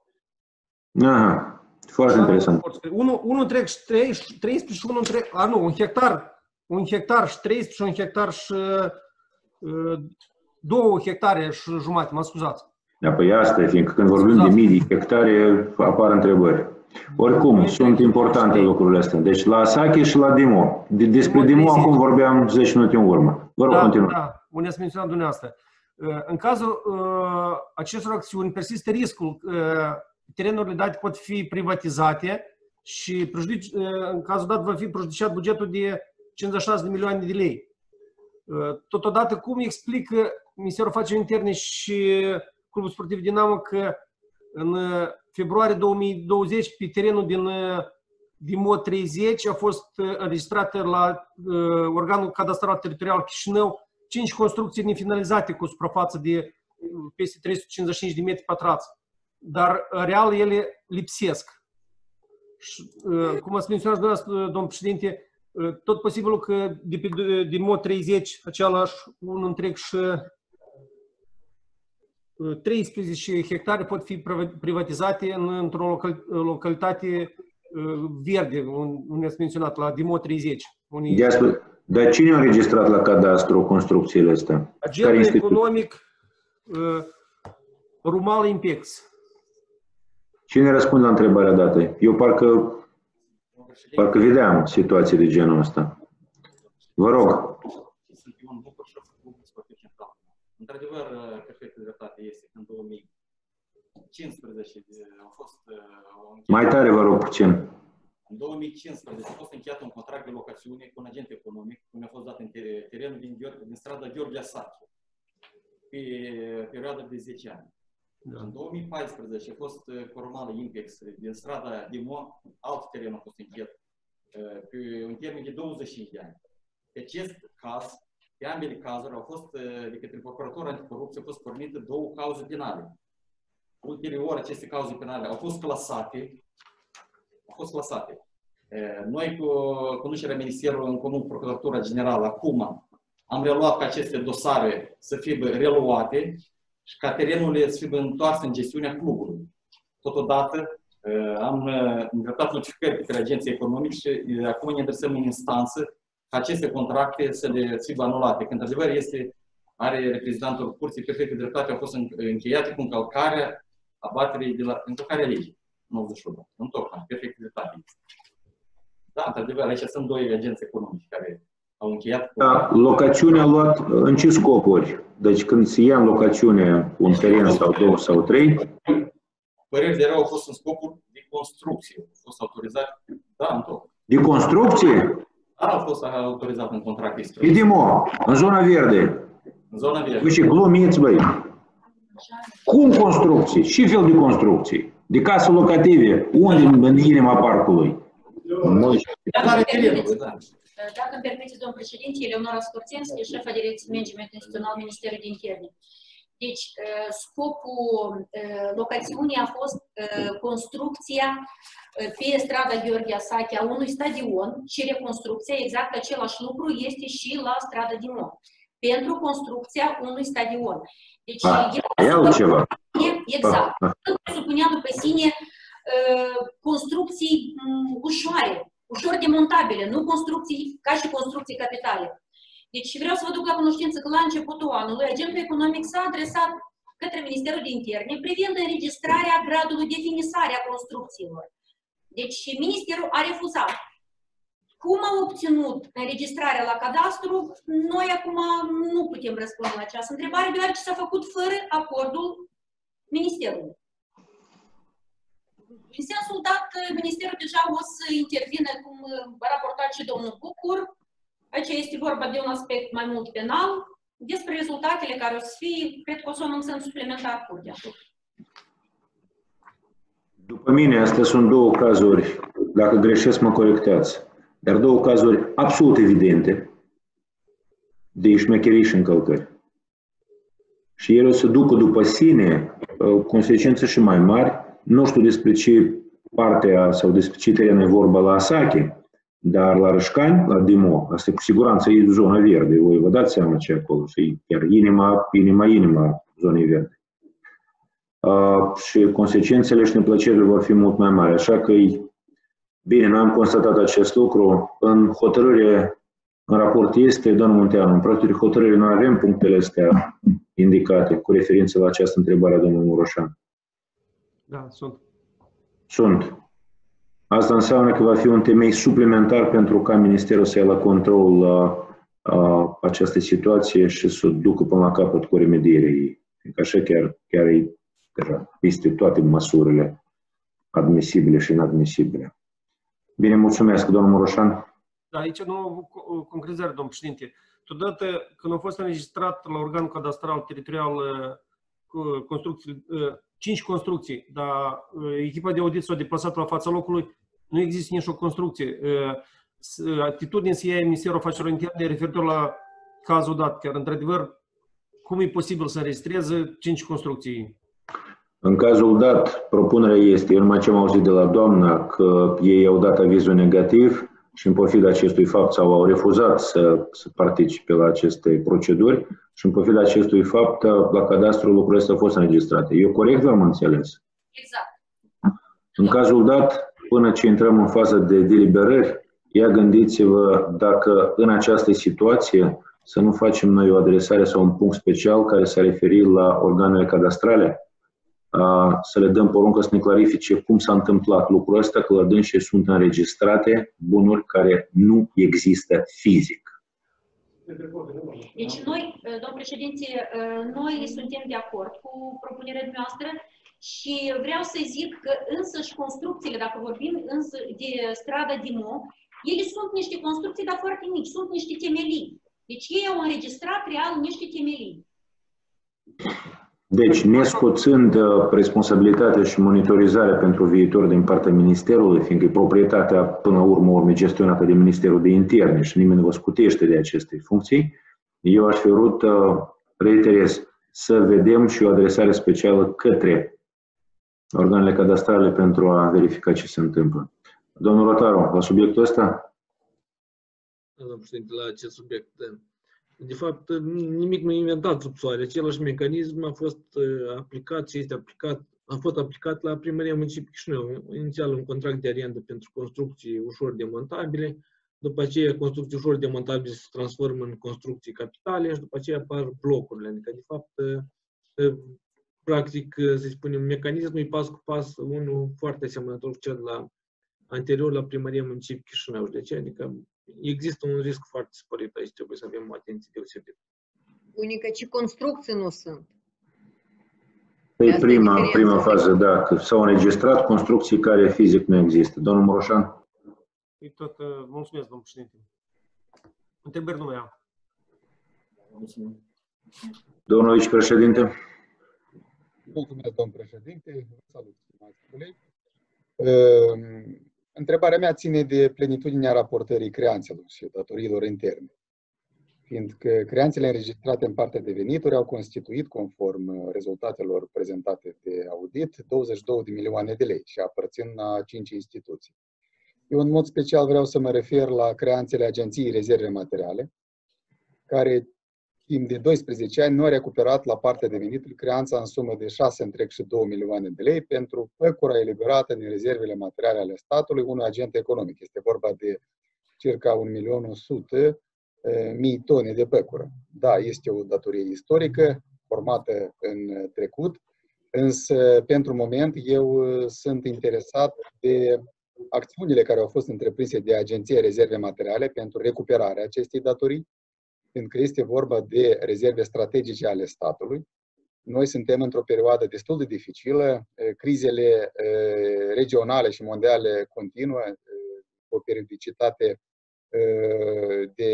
Aha, foarte interesant. Unul, unul întreg și treisprezece și unul întreg, a nu, un hectar, un hectar și treisprezece și un hectar și uh, două hectare și jumate, mă scuzați. Da, păi asta e, fiindcă când vorbim de mii de hectare apar întrebări. Oricum, sunt importante lucrurile astea. Deci la Sache și la Dimo. Despre Dimo acum vorbeam zece minute în urmă. Vă rog, da, continuă. Da, unde ați menționat dumneavoastră. În cazul uh, acestor acțiuni persistă riscul că uh, terenurile date pot fi privatizate și uh, în cazul dat va fi prejudiciat bugetul de cincizeci și șase de milioane de lei. Uh, totodată, cum explică Ministerul Afacerilor Interne și Clubul Sportiv Dinamo că în februarie două mii douăzeci, pe terenul din Dimo treizeci a fost înregistrată la uh, organul cadastral teritorial Chișinău cinci construcții nefinalizate cu suprafață de peste trei sute cincizeci și cinci de metri pătrați, dar real ele lipsesc. Și, uh, cum ați menționat dumneavoastră, domnul președinte, uh, tot posibilul că de pe Dimo treizeci, același un întreg și treisprezece hectare pot fi privatizate într-o local, localitate verde, unde ați menționat, la Dimo treizeci. Unii... Dar cine a înregistrat la cadastru construcțiile astea? Agentul economic uh, Rumal Impex. Cine răspunde la întrebarea dată? Eu parcă, parcă vedeam situații de genul ăsta. Vă rog. Într-adevăr, perfectă dreptate este că în două mii cincisprezece a fost... Mai tare vă rog puțin. În două mii cincisprezece a fost încheiat un contract de locațiune cu un agent economic, unde a fost dat în terenul din, din strada Gheorghe Sache, pe perioada de zece ani. Da. În două mii paisprezece a fost Coronală Impex din strada Dimo, alt teren a fost încheiat pe un termen de douăzeci și cinci de ani. Pe acest caz, pe ambele cazuri au fost, de către procuratorul anticorupție, au fost pornite două cauze penale. Ulterior, aceste cauze penale au fost clasate, au fost clasate. Noi, cu conducerea Ministerului în comun Procuratura Generală, acum am reluat ca aceste dosare să fie reluate și ca terenurile să fie întoarse în gestiunea clubului. Totodată am îndreptat notificări către agenții economici și acum ne adresăm în instanță ca aceste contracte să le fie anulate. Că, într-adevăr, este, are reprezentantul curții perfectă dreptate, au fost încheiate cu încălcarea abaterii de la încălcarea legii. nouăzeci și unu. Nu tocmai, perfect dreptate. Da, într-adevăr, aici sunt doi agenți economici care au încheiat. Da, locațiunea a luat în ce scopuri? Deci când se ia în locațiune un teren sau două sau trei? Păreri de rău au fost în scopuri de construcție. Au fost autorizate, da, în tot. De construcție? Da, au fost autorizate în contract istoric. Idemo, în zona verde. În zona verde. Deci glumiți, băi. Cum construcții? Ce fel de construcții? De case locative? Unde în inima parcului? Dacă îmi permiteți, domnul președinte, Eleonora Scorțenski, șefa Direcției Management Instituțional Ministerul de Interne. Deci, scopul locațiunii a fost construcția pe strada Gheorghe Asache a unui stadion și reconstrucția, exact același lucru este și la strada Dimon. Pentru construcția unui stadion. Deci, el ceva. Exact. El presupunea după sine construcții ușoare, ușor demontabile, nu construcții ca și construcții capitale. Deci vreau să vă duc la cunoștință că la începutul anului agentul economic s-a adresat către Ministerul de Interne privind înregistrarea gradului de finisare a construcțiilor. Deci Ministerul a refuzat. Cum au obținut înregistrarea la cadastru, noi acum nu putem răspunde la această întrebare, deoarece s-a făcut fără acordul Ministerului. În sensul dat, Ministerul deja o să intervină, cum a raportat și domnul Bucur. Aici este vorba de un aspect mai mult penal. Despre rezultatele care o să fie, cred că o să o anunțăm suplimentar curtea. După mine, astea sunt două cazuri, dacă greșesc mă corectați, dar două cazuri absolut evidente de șmecherii și încălcări. Și ele o să ducă după sine consecințe și mai mari. Nu știu despre ce parte sau despre ce teren e vorba la Asache, dar la Rășcani, la Dimo, asta cu siguranță e zona verde. Voi vă dați seama ce acolo, și chiar inima, inima, inima zonei verde. Uh, și consecințele și neplăcerile vor fi mult mai mari. Așa că, bine, noi am constatat acest lucru. În hotărâre, în raport este, domnul Munteanu, în proiectul de hotărâre noi avem punctele astea indicate cu referință la această întrebare a domnului Muroșan. Da, sunt. Sunt. Asta înseamnă că va fi un temei suplimentar pentru ca Ministerul să ia la control la a, această situație și să ducă până la capăt cu remedierea ei. Așa chiar, chiar e deja peste toate măsurile admisibile și inadmisibile. Bine, mulțumesc, domnul Muroșan. Da, aici nu o concretizare, domnul președinte. Totodată, când a fost înregistrat la organul cadastral teritorial construcții, cinci construcții, dar echipa de audit s-a deplasat la fața locului, nu există nici o construcție. Atitudinea să ia Ministerul Afacerilor Interne referitor la cazul dat, chiar într-adevăr, cum e posibil să înregistreze cinci construcții? În cazul dat, propunerea este, eu numai ce am auzit de la doamna, că ei au dat avizul negativ și în pofida acestui fapt sau au refuzat să, să participe la aceste proceduri și în pofida acestui fapt, la cadastru lucrurile astea au fost înregistrate. Eu corect v-am înțeles? Exact. În cazul dat, până ce intrăm în fază de deliberări, ia gândiți-vă dacă în această situație să nu facem noi o adresare sau un punct special care s-a referit la organele cadastrale, să le dăm poruncă să ne clarifice cum s-a întâmplat lucrul ăsta, că la dânșii sunt înregistrate bunuri care nu există fizic. Deci noi, domnul președinte, noi suntem de acord cu propunerea dumneavoastră și vreau să zic că însăși construcțiile, dacă vorbim însă de strada Dimo, ele sunt niște construcții, dar foarte mici, sunt niște temelii. Deci ei au înregistrat real niște temelii. Deci, nescoțând responsabilitatea și monitorizarea pentru viitor din partea Ministerului, fiindcă proprietatea până la urmă urmă gestionată de Ministerul de Interne și nimeni nu vă scutește de aceste funcții, eu aș fi vrut, reiterez, să vedem și o adresare specială către organele cadastrale pentru a verifica ce se întâmplă. Domnul Rotaru, la subiectul ăsta? Domnul președinte, la acest subiect. De fapt, nimic nu e inventat sub soare. Același mecanism a fost aplicat și este aplicat, a fost aplicat la Primăria Municipiului Chișinău. Inițial un contract de arendă pentru construcții ușor demontabile, după aceea construcții ușor demontabile se transformă în construcții capitale și după aceea apar blocurile. Adică, de fapt, practic, să spunem, mecanismul e pas cu pas unul foarte asemănător cu cel la anterior la Primăria Municipiului Chișinău. De ce? Adică există un risc foarte sporit aici, trebuie să avem o atenție deosebită. Unică, ci construcții nu sunt. E prima, prima fază, da, că s-au înregistrat construcții care fizic nu există. Domnul Moroșan? E tot, uh, mulțumesc, domnul președinte. Întrebări nu mai am. Domnul vicepreședinte? Mulțumesc, domnul președinte. Salut, stimați colegi. Uh, întrebarea mea ține de plenitudinea raportării creanțelor și datoriilor interne. Fiindcă creanțele înregistrate în partea de venituri au constituit, conform rezultatelor prezentate de audit, douăzeci și două de milioane de lei și aparțin la cinci instituții. Eu, în mod special, vreau să mă refer la creanțele Agenției Rezerve Materiale, care timp de doisprezece ani nu a recuperat la partea de venituri creanța în sumă de șase virgulă doi milioane de lei pentru păcura eliberată din rezervele materiale ale statului unui agent economic. Este vorba de circa un milion o sută mii tone de păcură. Da, este o datorie istorică formată în trecut, însă pentru moment eu sunt interesat de acțiunile care au fost întreprinse de Agenția Rezerve Materiale pentru recuperarea acestei datorii, pentru că este vorba de rezerve strategice ale statului. Noi suntem într-o perioadă destul de dificilă, crizele regionale și mondiale continuă, o periodicitate de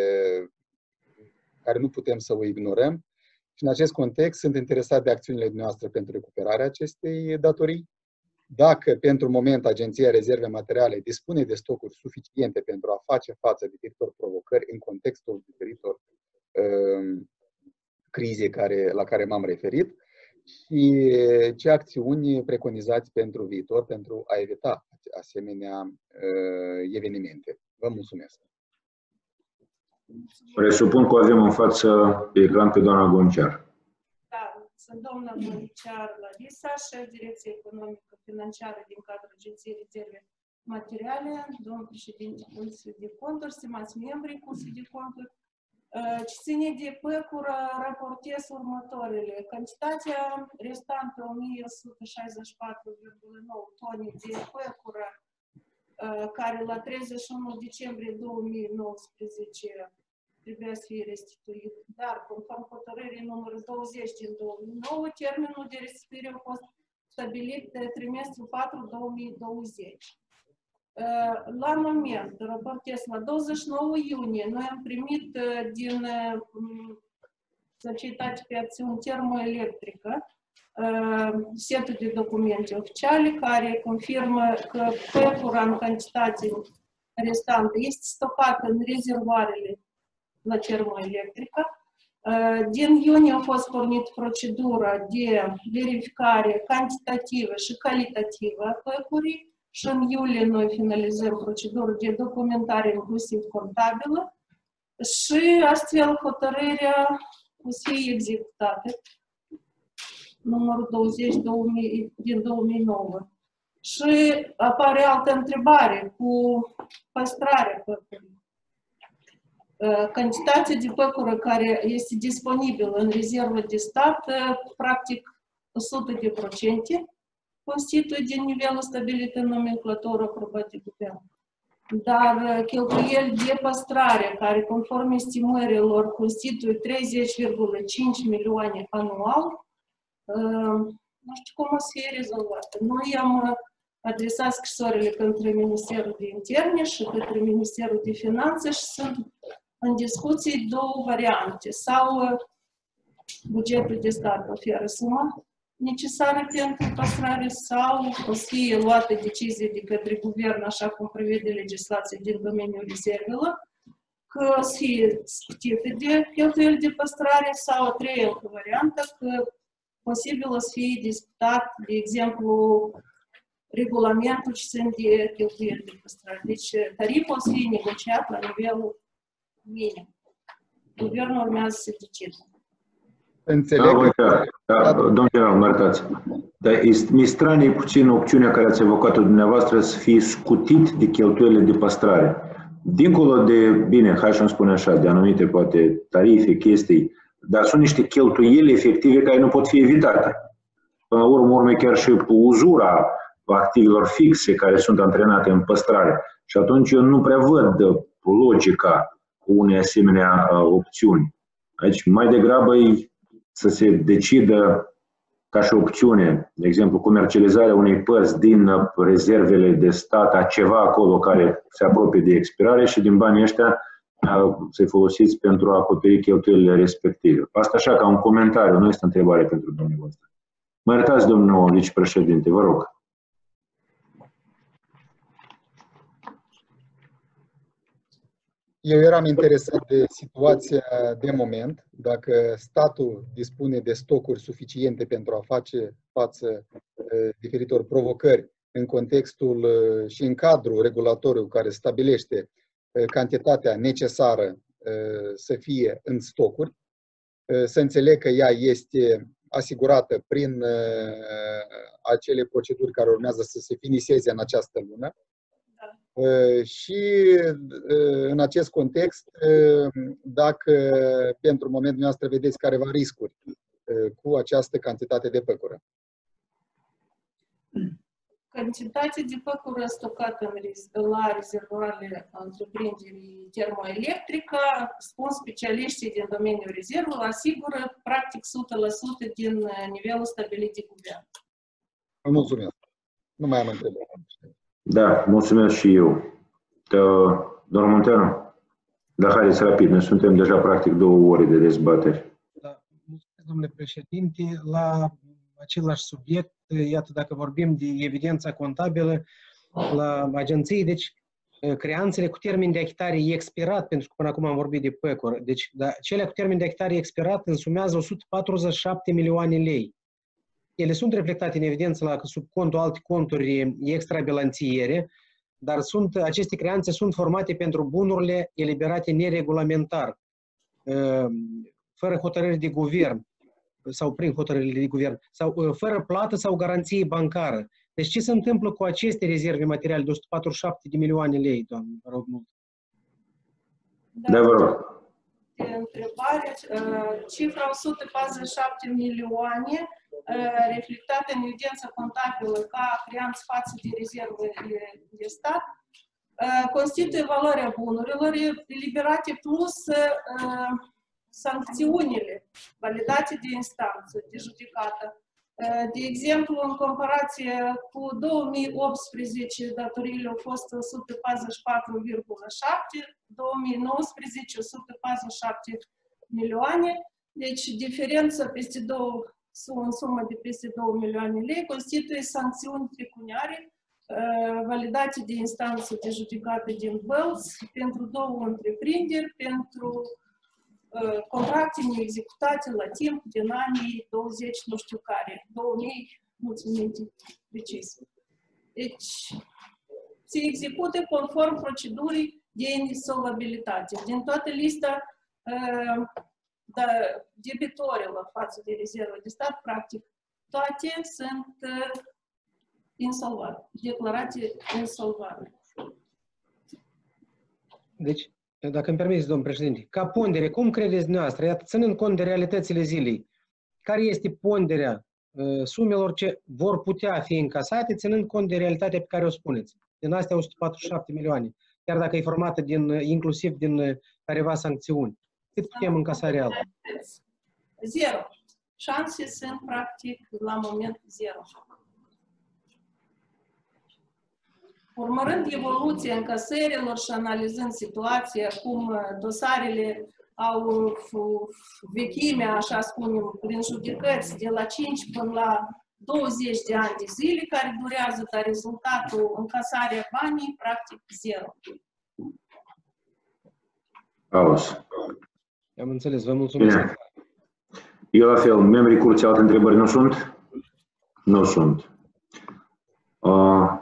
care nu putem să o ignorăm. Și în acest context sunt interesat de acțiunile noastre pentru recuperarea acestei datorii. Dacă pentru moment Agenția Rezerve Materiale dispune de stocuri suficiente pentru a face față diferitor provocări în contextul diferitor uh, crize care, la care m-am referit, și ce acțiuni preconizați pentru viitor pentru a evita asemenea uh, evenimente. Vă mulțumesc. Presupun că avem în față pe ecran pe doamna Gonciar. Da, sunt doamna Gonciar Larisa, șef Direcție Economică Financiară din cadrul Agenției Rezerve Materiale, domnul președinte Consiliului de Conturi, stimați membrii Consiliului de Conturi. Ce ține de păcură, raportez următoarele. Cantitatea restantă o mie o sută șaizeci și patru virgulă nouă tone de păcură, care la treizeci și unu decembrie două mii nouăsprezece trebuia să fie restituit, dar conform hotărârii numărul douăzeci din două mii nouă, termenul de restituire a fost stabilit de trimestrul patru două mii douăzeci. La moment, raportez, la douăzeci și nouă iunie, noi am primit din Societatea pe Acțiuni Termoelectrică setul de documente oficiale care confirmă că păcura în cantitate restantă este stocată în rezervoarele la termoelectrică. Din iunie a fost pornit procedura de verificare cantitativă și calitativă a păcurii și în iulie noi finalizăm procedura de documentare inclusiv contabilă și astfel hotărârea o să fie executată numărul douăzeci din două mii nouă. Și apare altă întrebare cu păstrarea păcurii. Cantitatea de păcură care este disponibilă în rezervă de stat, practic o sută de procente, constituie din nivelul stabilit în nomenclatură aprobată de guvern. Dar cheltuieli de păstrare, care conform estimărilor constituie treizeci virgulă cinci milioane anual, nu știu cum o să fie rezolvată. Noi am adresat scrisorile către Ministerul de Interne și către Ministerul de Finanțe și sunt în discuții două variante. Sau bugetul de stat oferă suma necesară pentru păstrare sau o să fie luată decizie de către guvern, așa cum prevede legislația din domeniul rezervelor, că o să fie scutite de cheltuieli de păstrare sau a treia variantă, că posibil o să fie discutat, de exemplu, regulamentul și sunt de cheltuieli de păstrare. Deci tariful o să fie negociat la nivelul minim. Guvernul urmează să decidă. Înțeleg. Da, da, domnul general, mă iertați. Dar mi stranie puțin opțiunea care ați evocat-o dumneavoastră să fie scutit de cheltuielile de păstrare. Dincolo de, bine, hai să-mi spun așa, de anumite, poate, tarife, chestii, dar sunt niște cheltuieli efective care nu pot fi evitate. Până la urmă, urme chiar și uzura activelor fixe care sunt antrenate în păstrare. Și atunci eu nu prea văd logica unei asemenea opțiuni. Aici, mai degrabă, e să se decidă ca și opțiune, de exemplu, comercializarea unei părți din rezervele de stat a ceva acolo care se apropie de expirare și din banii ăștia să-i folosiți pentru a acoperi cheltuielile respective. Asta așa ca un comentariu, nu este întrebare pentru dumneavoastră. Mă iertați, domnul vicepreședinte, vă rog. Eu eram interesat de situația de moment, dacă statul dispune de stocuri suficiente pentru a face față diferitor provocări în contextul și în cadrul regulatoriu care stabilește cantitatea necesară să fie în stocuri, să înțeleg că ea este asigurată prin acele proceduri care urmează să se finiseze în această lună. Și în acest context, dacă pentru momentul noastră vedeți careva riscuri cu această cantitate de păcură. Cantitatea de păcură stocată la rezervoarele întreprinderii termoelectrică, spun specialiștii din domeniul rezervă, asigură practic o sută la sută din nivelul stabilit de guvern. Mulțumesc. Nu mai am întrebări. Da, mulțumesc și eu. Domnul Munteanu, dar haideți rapid, ne suntem deja practic două ore de dezbateri. Da, mulțumesc, domnule președinte. La același subiect, iată, dacă vorbim de evidența contabilă la agenții, deci creanțele cu termen de achitare expirat, pentru că până acum am vorbit de păcură, deci da, cele cu termen de achitare expirat însumează o sută patruzeci și șapte milioane lei. Ele sunt reflectate în evidență la sub contul alte conturi extrabilanțiere, dar sunt, aceste creanțe sunt formate pentru bunurile eliberate neregulamentar, fără hotărâri de guvern sau prin hotărârile de guvern, sau fără plată sau garanție bancară. Deci ce se întâmplă cu aceste rezerve materiale de o sută patruzeci și șapte de milioane lei, doamnă? Vă rog mult. Da, vă rog. Întrebare, cifra o sută patruzeci și șapte milioane reflectată în evidență contabilă ca creanț față de rezervele de stat, constituie valoarea bunurilor eliberate plus sancțiunile validate de instanță, de judecată. De exemplu, în comparație cu două mii optsprezece, datoriile au fost o sută patruzeci și patru virgulă șapte, două mii nouăsprezece o sută patruzeci și șapte milioane, deci diferența peste două, în sumă de peste două milioane lei constituie sancțiuni pecuniare validate de instanță de judecată din Bălți pentru două întreprinderi, pentru contracte neexecutate la timp din anii douăzeci, nu știu care, două mii, nu-ți minte precis. Deci, se execută conform procedurii de insolvabilitate. Din toată lista debitorilor față de rezervă de stat, practic, toate sunt insolvabile, declarate insolvabile. Deci, dacă îmi permiteți, domnul președinte, ca pondere, cum credeți dumneavoastră, iată, ținând cont de realitățile zilei, care este ponderea uh, sumelor ce vor putea fi încasate, ținând cont de realitatea pe care o spuneți? Din astea o sută patruzeci și șapte milioane, chiar dacă e formată din, inclusiv din careva sancțiuni. Cât putem încasa real? Zero. Șanse sunt, practic, la moment zero. Urmărând evoluția încasărilor și analizând situația, cum dosarele au vechimea, așa spunem, prin judecăți, de la cinci până la douăzeci de ani de zile, care durează, dar rezultatul, încasarea banii, practic, zero. Auzi. Am înțeles, vă mulțumesc. Bine. Eu la fel, membrii curții, alte întrebări nu sunt? Nu sunt. Uh,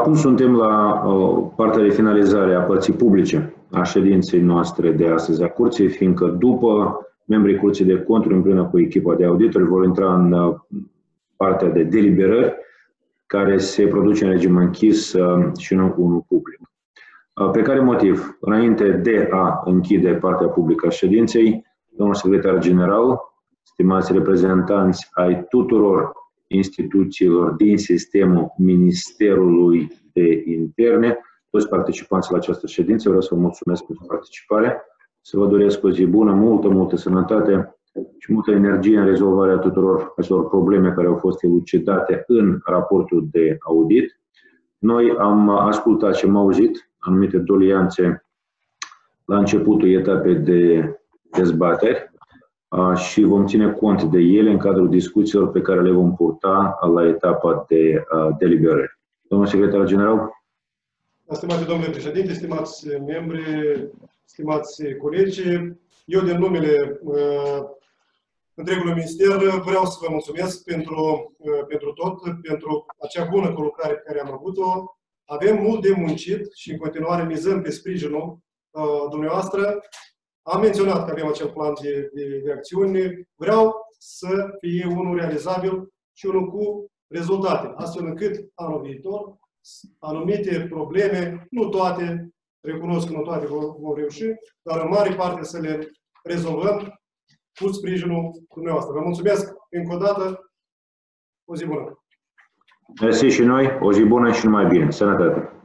Acum suntem la partea de finalizare a părții publice a ședinței noastre de astăzi a Curții, fiindcă după membrii Curții de Conturi împreună cu echipa de auditori vor intra în partea de deliberări, care se produce în regim închis și nu unul public. Pe care motiv, înainte de a închide partea publică a ședinței, domnul secretar general, stimați reprezentanți ai tuturor instituțiilor din sistemul Ministerului de Interne, toți participanții la această ședință, vreau să vă mulțumesc pentru participare, să vă doresc o zi bună, multă, multă sănătate și multă energie în rezolvarea tuturor acestor probleme care au fost elucidate în raportul de audit. Noi am ascultat și am auzit anumite dolianțe la începutul etapei de dezbateri și vom ține cont de ele în cadrul discuțiilor pe care le vom purta la etapa de deliberări. Domnul secretar general. Stimate domnule președinte, stimați membri, stimați colegi, eu din numele uh, întregului minister vreau să vă mulțumesc pentru, uh, pentru tot, pentru acea bună colaborare pe care am avut-o. Avem mult de muncit și în continuare mizăm pe sprijinul uh, dumneavoastră. Am menționat că avem acel plan de, de, de acțiuni. Vreau să fie unul realizabil și unul cu rezultate, astfel încât anul viitor anumite probleme, nu toate, recunosc că nu toate vom reuși, dar în mare parte să le rezolvăm cu sprijinul dumneavoastră. Vă mulțumesc încă o dată. O zi bună! Mersi și noi, o zi bună și numai bine. Sănătate!